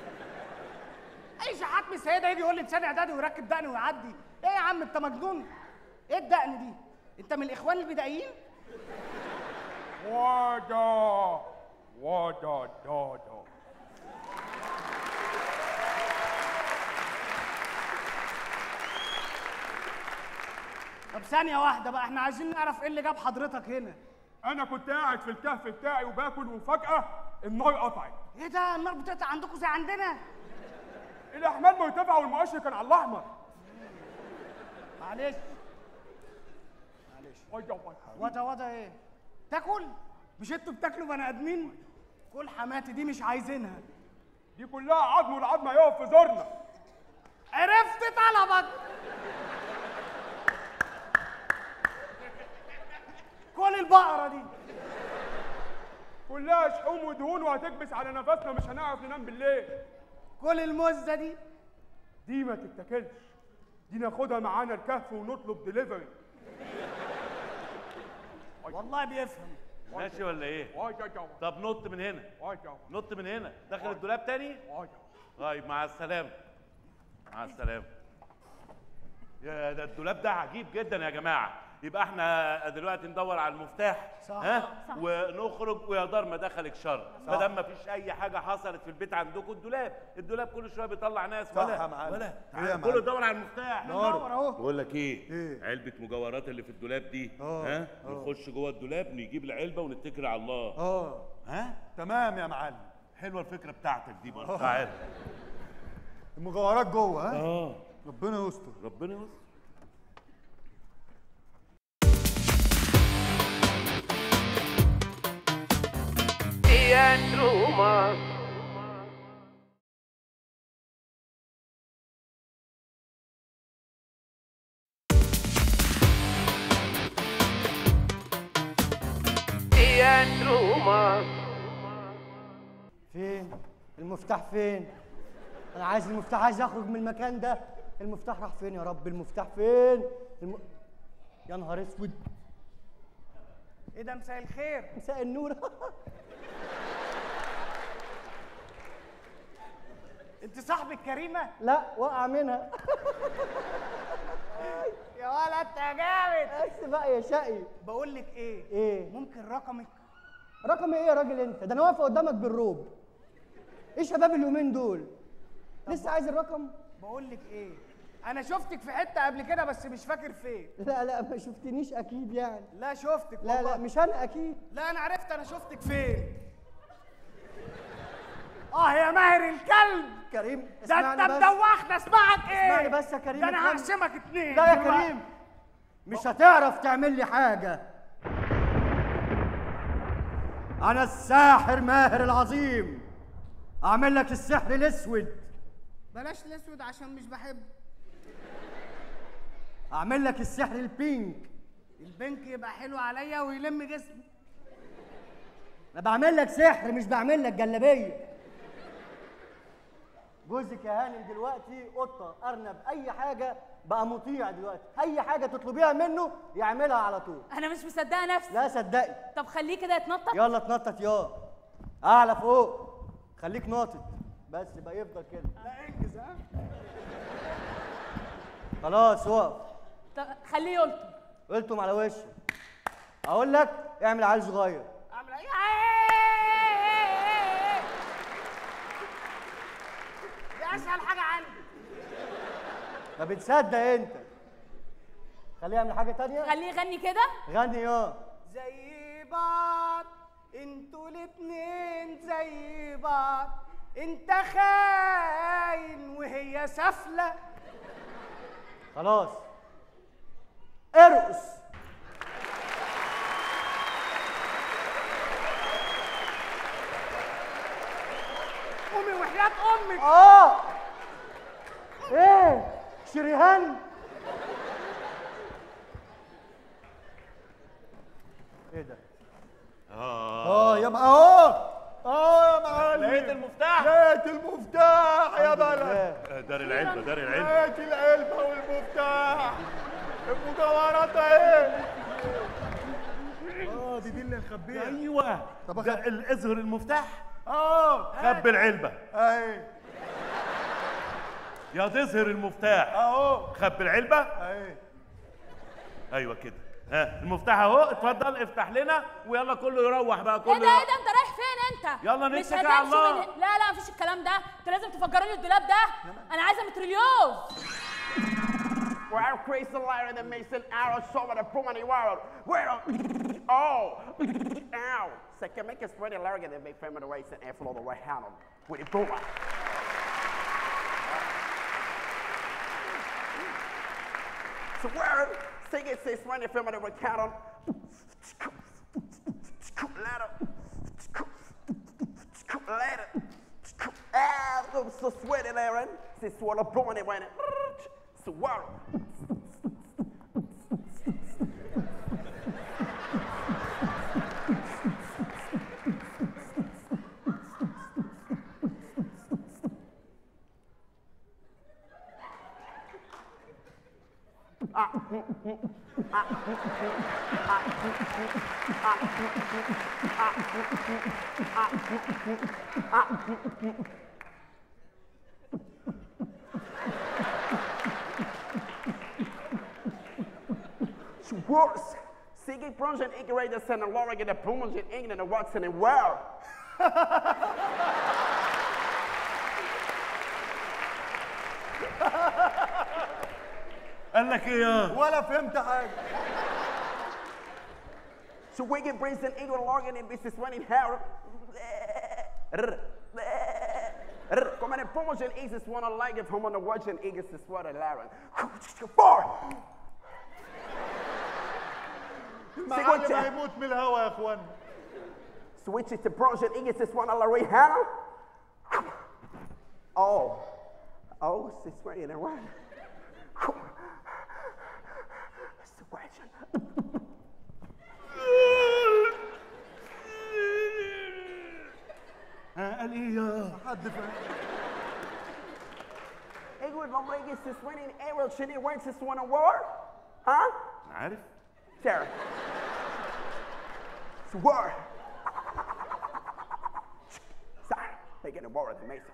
اي شحات من السيده يجي يقول لي انسان اعدادي ويركب دقن ويعدي. ايه يا عم انت مجنون؟ ايه الدقن دي؟ انت من الاخوان البدائيين؟ وجا وجا دا دا. طب ثانيه واحده بقى، احنا عايزين نعرف ايه اللي جاب حضرتك هنا. انا كنت قاعد في الكهف بتاعي وباكل وفجاه النار قطعت. ايه ده، النار بتقطع عندكم زي عندنا؟ الاحمال مرتفعه والمؤشر كان على الاحمر. معلش معلش. وجا وجا وجا ايه؟ تاكل؟ مش انتوا بتاكلوا بني ادمين؟ كل حماتي دي مش عايزينها. دي كلها عظم والعظم هيقف في زورنا. عرفت طلبك. كل البقره دي كلها شحوم ودهون وهتكبس على نفسنا، مش هنعرف ننام بالليل. كل المزه دي دي ما تتاكلش، دي ناخدها معانا الكهف ونطلب دليفري. والله بيفهم. ماشي ولا ايه؟ طب نط من هنا. نط من هنا. داخل الدولاب تاني؟ طيب مع السلامة. مع السلامة. يا ده الدولاب ده عجيب جدا يا جماعة. يبقى احنا دلوقتي ندور على المفتاح. صح. ها؟ صح. ونخرج ويا دار ما دخلك شر. ما دام ما فيش أي حاجة حصلت في البيت عندكم، الدولاب، الدولاب كل شوية بيطلع ناس. صح ولا يا معلم. ولا إيه يا كله معلم؟ دور على المفتاح. ندور اهو. بقول لك ايه؟ إيه؟ علبة مجوهرات اللي في الدولاب دي. آه، ها؟ آه. نخش جوه الدولاب نجيب العلبة ونتكل على الله. اه ها؟ تمام يا معلم. حلوة الفكرة بتاعتك دي برضه. تعال. المجوهرات جوه ها؟ اه ربنا يستر. ربنا يستر. Teatro Mas. Teatro Mas. فين؟ المفتاح فين؟ أنا عايز المفتاح، عايز أخرج من المكان ده. المفتاح راح فين يا رب؟ المفتاح فين؟ الم... يا نهار أسود. ايه ده، مساء الخير. مساء النور. انت صاحب الكريمه؟ لا، وقع منها. يا ولد انت جامد. بس بقى يا شقي. بقول لك ايه؟ ايه؟ ممكن رقمك؟ رقم ايه يا راجل انت؟ ده انا واقفه قدامك بالروب. ايه شباب اليومين دول؟ لسه عايز الرقم؟ بقول لك ايه، انا شفتك في حته قبل كده بس مش فاكر فين. لا لا، ما شفتنيش اكيد يعني. لا شفتك لا والله. لا، مش انا اكيد. لا انا عرفت انا شفتك فين. اه يا ماهر الكلب. كريم ده اسمعني انت بس. مدوخنا، اسمعك ايه؟ اسمعني بس يا كريم. ده انا افهمني. هقسمك اتنين. لا يا كريم، مش هتعرف تعمل لي حاجه. انا الساحر ماهر العظيم، اعمل لك السحر الاسود. بلاش الاسود عشان مش بحبه. اعمل لك السحر البينك. البنك يبقى حلو عليا ويلم جسمي. انا بعمل لك سحر، مش بعمل لك جلابيه. جوزك يا هانم دلوقتي قطه، ارنب، اي حاجه بقى مطيع دلوقتي. اي حاجه تطلبيها منه يعملها على طول. انا مش مصدقه نفسي. لا صدقي. طب خليه كده يتنطط. يلا اتنطط يا اعلى فوق. خليك ناطط بس، يبقى يفضل كده. لا انجز. ها خلاص وقف. طب خليه يلطم. قلتم على وشك. اقول لك اعمل عيل صغير. اعمل ايه؟ دي اسهل حاجه عندي. ما بتصدق انت. خليه يعمل حاجه تانية. خليه يغني كده. غني يا زي بعض انتوا الاتنين زي بعض، انت خاين وهي سفله. خلاص ارقص. قومي وحياة امك. اه ايه شريهان؟ ايه ده؟ اه يا بقى اهو. اه يا معلم، لقيت المفتاح. لقيت المفتاح يا بلد. دار العلبة، دار العلبة. لقيت العلبة والمفتاح. المجوهرات اهي. اه دي دي اللي نخبيها. ايوه. طب ده ال- اظهر المفتاح. اه خبي العلبة. اهي يا تظهر المفتاح. اهو. خبي العلبة. اهي. ايوه كده. ها المفتاح اهو، اتفضل افتح لنا ويلا كله يروح بقى كله. ايه ده ايه ده، انت رايح فين انت؟ يلا مش نتكل على هتمشي الله. من... لا لا مفيش الكلام ده، انت لازم تفجروا لي الدولاب ده. انا عايزه متريليوز. We're crazy liar that makes an arrow show with a prominent world. Where? Oh, ow. So can make us pretty large and make family race and air flow the right hand with a puma. So where? Sing it, says when the family right hand. Ladder. Ladder. Ah, I'm so sweaty, Aaron. This is what I'm blowing it right now. So what? Worse. Siggy Bronze and Iggy Raiders and Laura get a Plumage in England and Watson and where? قال لك ايه؟ ولا فهمت حاجه. So Wicked Prince and Igor Logan in business running hair. Come on, and promotion is one I like if home on the watch and Igor is what I learn. Four. معلم هيموت من الهوا يا اخوان. Switch it to project Igor is one I like Hannah. Oh. Oh, it's ready to run. Situation. قال ايه يا حد فاهم؟ Igor Lombrigis is winning Ariel Shitty Wentz is won a war? Huh? عارف؟ Sarah. It's war. Sorry, they get a war at the Mason.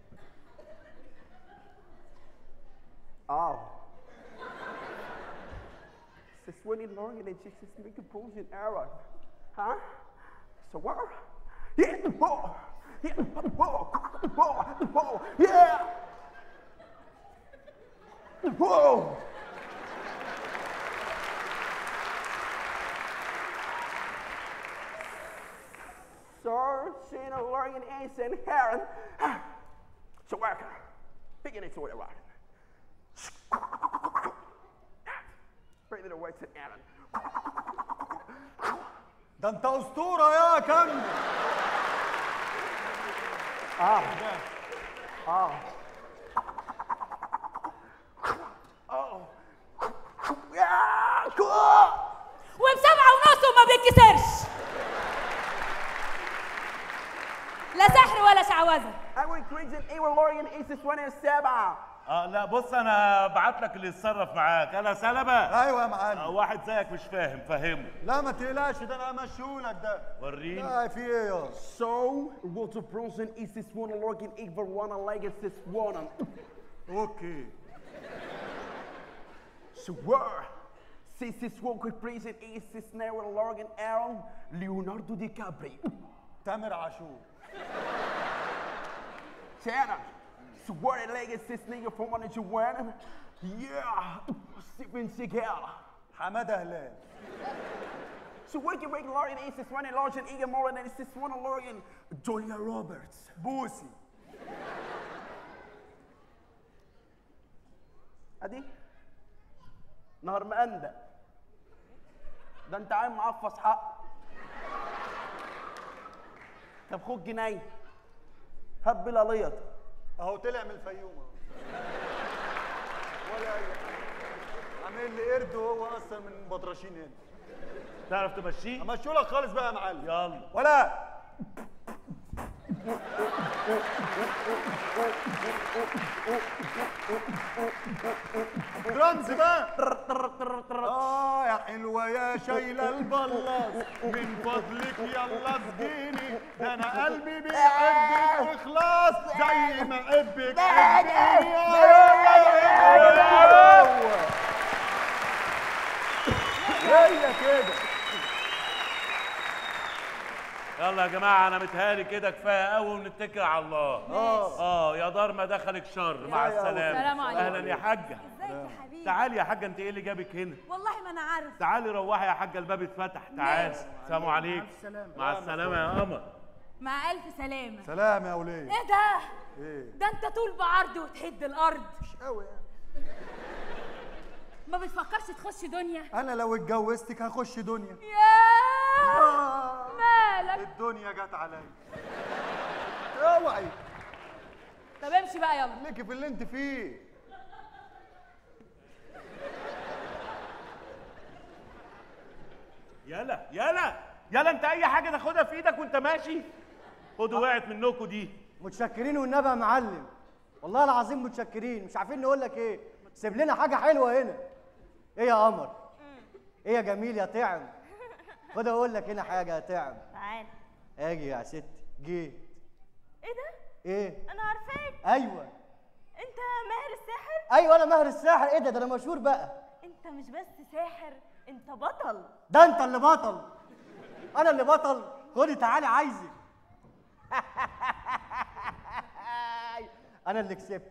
Oh. This is winning long and it's just make a bullshit error. Huh? So what? Yeah, whoa. Yeah, whoa, whoa, whoa, yeah. Whoa. Sir, Shana, Lorian, Ace, and Heron. So worker, picking it to it right. Bring it away to Aaron. ده انت اسطوره يا كم. اه اه اه وبسبعة ونص وما بيتكسرش. لا سحر ولا شعوذة. أول كريجن أيوة لوريان إيسس وانا سبعة. اه لا بص انا بعت لك اللي يتصرف معاك. انا سلبة. ايوه يا معلم. آه واحد زيك مش فاهم فهمه. لا ما تقلقش ده انا همشيهولك ده. وريني. لا في ايه يا؟ So Walter Bronson إيسس وانا لوريان إيفر وانا ليجاسيس وانا. اوكي. Swear. سيسس ووكر بريزن إيسس نيرو لوريان إيرون ليوناردو دي كابري. تامر عاشور. Shannon. Swear the legacy nigga from one that you wearing? Yeah. Steven Seagal. حماده هلال. So wake your regular Lorian Ace is running large and eager more than it's one of Lorian Julia Roberts. بوسي. ادي نهر مقندق. ده انت عايم معفص حق. طب خد جنيه. هب بلا ليط. اهو طلع من الفيوم اهو. ولا اي حاجه. عامل لي قرد وهو اصلا من بطرشين هنا. تعرف تمشيه؟ امشيه لك خالص بقى يا معلم. يلا. ولا درامز بقى. اه يا حلوه يا شايله البلاص من فضلك يلا اسقيني ده انا قلبي بيحبك واخلاص زي ما احبك حبيني هي كده. يلا يا جماعه انا متهيألي كده كفايه قوي ونتكل على الله. اه اه يا دار ما دخلك شر. مع السلامه. سلام عليكم. اهلا يا حاجه. ازيك يا حبيبي؟ تعالي يا حاجه، انت ايه اللي جابك هنا؟ والله ما انا عارف. تعالي روحي يا حاجه، الباب اتفتح. تعالي. السلام عليكم. مع السلامه يا قمر. مع الف سلامه. سلام يا وليه. ايه ده؟ ايه؟ ده انت طول بعرض وتحد الارض. مش قوي يعني. ما بتفكرش تخش دنيا؟ انا لو اتجوزتك هخش دنيا. ياه مالك؟ الدنيا جت عليا. اوعي. طب امشي بقى يلا. ليكي في اللي انت فيه. يلا يلا يلا، انت اي حاجه تاخدها في ايدك وانت ماشي. خدوا وقعت منكم دي. متشكرين والنبي يا معلم، والله العظيم متشكرين، مش عارفين نقول لك ايه. سيب لنا حاجه حلوه هنا. ايه يا قمر؟ ايه يا جميل يا طعم؟ خد اقول لك هنا حاجه يا طعم. تعال. اجي يا ستي. جيت. ايه ده؟ ايه؟ انا عارفاك. ايوه. انت ماهر الساحر؟ ايوه انا ماهر الساحر. ايه ده؟ ده انا مشهور بقى. انت مش بس ساحر، انت بطل. ده انت اللي بطل. انا اللي بطل. خدي تعالي عايزك. انا اللي كسبت.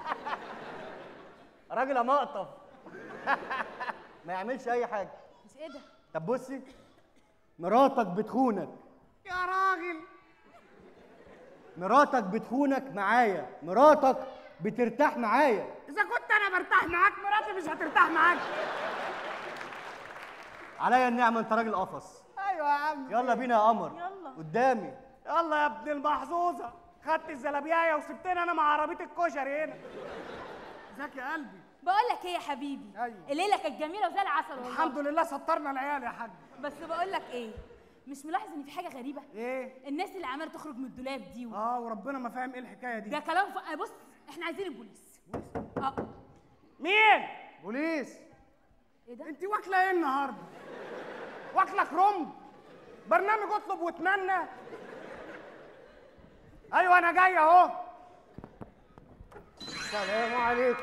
راجل امقطف. ما يعملش اي حاجه. مش ايه ده؟ طب بصي، مراتك بتخونك. يا راجل مراتك بتخونك معايا، مراتك بترتاح معايا. اذا كنت انا برتاح معاك مراتي مش هترتاح معاك. عليا النعمه انت راجل قفص. ايوه يا عم. يلا بينا يا قمر. يلا. قدامي. يلا يا ابن المحظوظه، خدت الزلابيايه وسبتني انا مع عربيه الكشري هنا. ازيك يا قلبي؟ بقول لك ايه يا حبيبي؟ أيوة. الليله كانت جميله وزي العسل والله. الحمد لله سترنا العيال يا حاج. بس بقول لك ايه، مش ملاحظ ان في حاجه غريبه؟ ايه؟ الناس اللي عماله تخرج من الدولاب دي و... اه وربنا ما فاهم ايه الحكايه دي. ده كلام ف... بص احنا عايزين البوليس. اه مين؟ بوليس. ايه ده؟ انت واكله ايه النهارده؟ واكله كرنب؟ برنامج اطلب واتمنى. ايوه انا جاي اهو. السلام عليكم.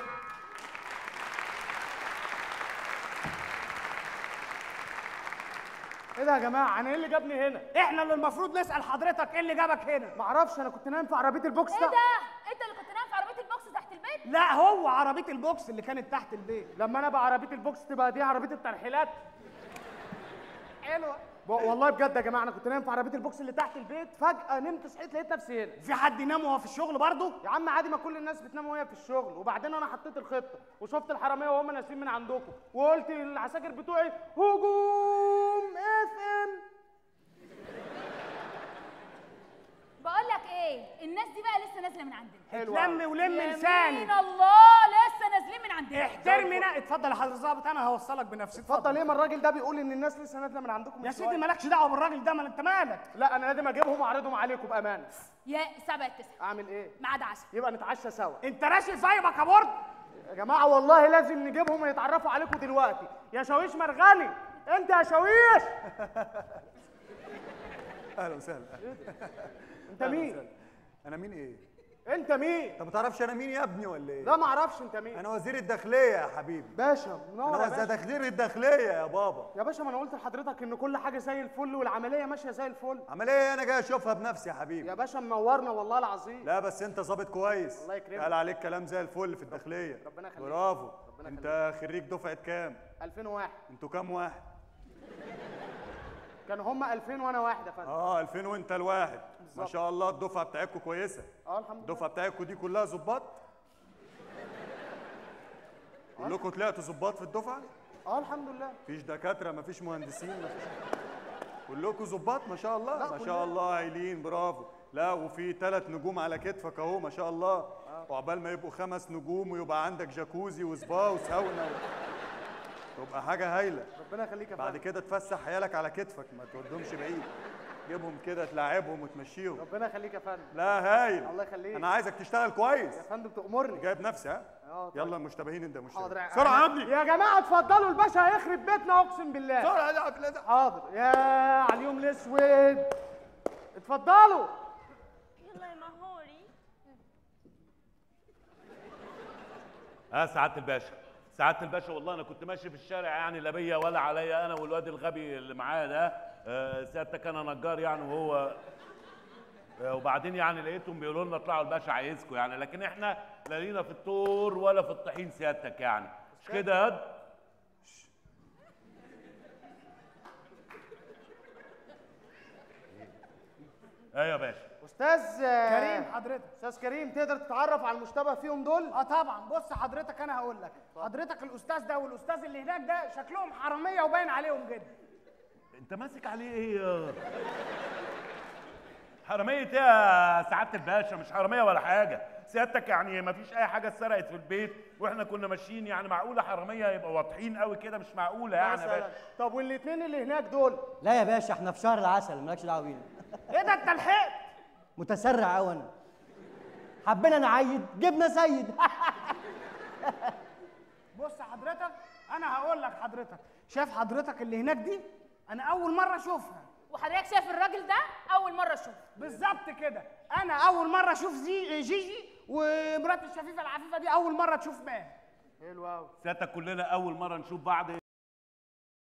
ايه ده يا جماعه؟ انا ايه اللي جابني هنا؟ احنا اللي المفروض نسال حضرتك ايه اللي جابك هنا. معرفش، انا كنت نايم في عربيه البوكس ايه ده. ده؟ انت اللي كنت نايم في عربيه البوكس تحت البيت؟ لا هو عربيه البوكس اللي كانت تحت البيت. لما انا بعربيه البوكس تبقى دي عربيه الترحيلات. حلوه. والله بجد يا جماعه انا كنت نايم في عربيه البوكس اللي تحت البيت، فجاه نمت صحيت لقيت نفسي هنا. في حد ينام وهو في الشغل برضه؟ يا عم عادي، ما كل الناس بتنام وهي في الشغل. وبعدين انا حطيت الخطه وشفت الحراميه وهم نازلين من عندكم وقلت للعساكر بتوعي هجوم اف ام. بقول لك ايه، الناس دي بقى لسه نازله من عندنا. اتلم ولم لساني. يمين الله لسه نازلين من عندنا. احترمنا. اتفضل يا حضرة الظابط انا هوصلك بنفسي. اتفضل. ايه ما الراجل ده بيقول ان الناس لسه نازله من عندكم؟ يا سيدي مالكش دعوه بالراجل ده، ما انت مالك. لا انا لازم اجيبهم واعرضهم عليكم بامانه. يا سبعة تسعة. اعمل ايه؟ ميعاد عشاء. يبقى نتعشى سوا. انت راشي صايبك يا برد. يا جماعه والله لازم نجيبهم ويتعرفوا عليكم دلوقتي. يا شاويش مرغني، انت يا شاويش. اهلا وسهلا. انت مين؟ انا مين ايه؟ انت مين؟ انت ما تعرفش انا مين يا ابني ولا ايه؟ لا ما اعرفش انت مين. انا وزير الداخليه يا حبيبي. باشا منور انا يا باشا. وزير الداخليه يا بابا. يا باشا ما انا قلت لحضرتك ان كل حاجه زي الفل والعمليه ماشيه زي الفل. عمليه انا جاي اشوفها بنفسي يا حبيبي. يا باشا منورنا والله العظيم. لا بس انت ظابط كويس. الله يكرمك. قال عليك كلام زي الفل في الداخليه. ربنا يخليك. برافو. ربنا انت خريج دفعه كام؟ ألفين وواحد. انتوا كام واحد؟ كانوا هم ألفين وانا واحد يا فندم. اه ألفين وانت الواحد. ما شاء الله الدفعه بتاعتكم كويسه. اه الحمد لله. الدفعه بتاعتكم دي كلها ظباط؟ كلكم طلعتوا ظباط في الدفعه؟ اه الحمد لله. مفيش دكاتره، مفيش مهندسين، مفيش كلكم ظباط ما شاء الله. لا ما كلنا. شاء الله هايلين، برافو. لا وفي ثلاث نجوم على كتفك اهو ما شاء الله. وعقبال ما يبقوا خمس نجوم ويبقى عندك جاكوزي وسبا وساونا تبقى حاجه هايله. ربنا يخليك يا فندم. بعد كده تفسح عيالك على كتفك، ما تودهمش بعيد. جيبهم كده تلاعبهم وتمشيهم. ربنا يخليك يا فندم. لا هايل. الله يخليك. انا عايزك تشتغل كويس يا فندم تأمرني. جايب نفسي ها. اه طيب. يلا المشتبهين انت مشتبه. حاضر يا بسرعه يا ابني. يا جماعه اتفضلوا، الباشا هيخرب بيتنا اقسم بالله. بسرعه يا عبد حاضر يا على اليوم الاسود. اتفضلوا. يلا يا مهوري. اه سعاده الباشا، سعاده الباشا والله انا كنت ماشي في الشارع يعني لا بيا ولا عليا انا والواد الغبي اللي معايا ده. آه، سيادتك انا نجار يعني، وهو آه، وبعدين يعني لقيتهم بيقولوا لنا اطلعوا الباشا عايزكم يعني، لكن احنا لا لينا في الطور ولا في الطحين سيادتك يعني، مش كده يا قد؟ ايوه يا باشا. استاذ كريم حضرتك، استاذ كريم تقدر تتعرف على المشتبه فيهم دول؟ اه طبعا. بص حضرتك انا هقول لك، حضرتك الاستاذ ده والاستاذ اللي هناك ده شكلهم حراميه وباين عليهم جدا. انت ماسك عليه ايه يا حراميه؟ ايه يا سعاده الباشا؟ مش حراميه ولا حاجه سيادتك، يعني ما فيش اي حاجه اتسرقت في البيت واحنا كنا ماشيين، يعني معقوله حراميه يبقى واضحين قوي كده؟ مش معقوله يعني يا باشا. طب والاثنين اللي هناك دول؟ لا يا باشا احنا في شهر العسل مالكش دعوه بينا. ايه ده انت لحقت؟ متسرع قوي انا. حبينا نعيد جبنا سيد. بص حضرتك انا هقول لك، حضرتك شايف حضرتك اللي هناك دي انا اول مره اشوفها. وحضرتك شايف الراجل ده اول مره اشوفه. بالظبط كده، انا اول مره اشوف زي جيجي، ومرات الشفيفه العفيفه دي اول مره تشوف ماهر. حلو قوي سيادتك، كلنا اول مره نشوف بعض.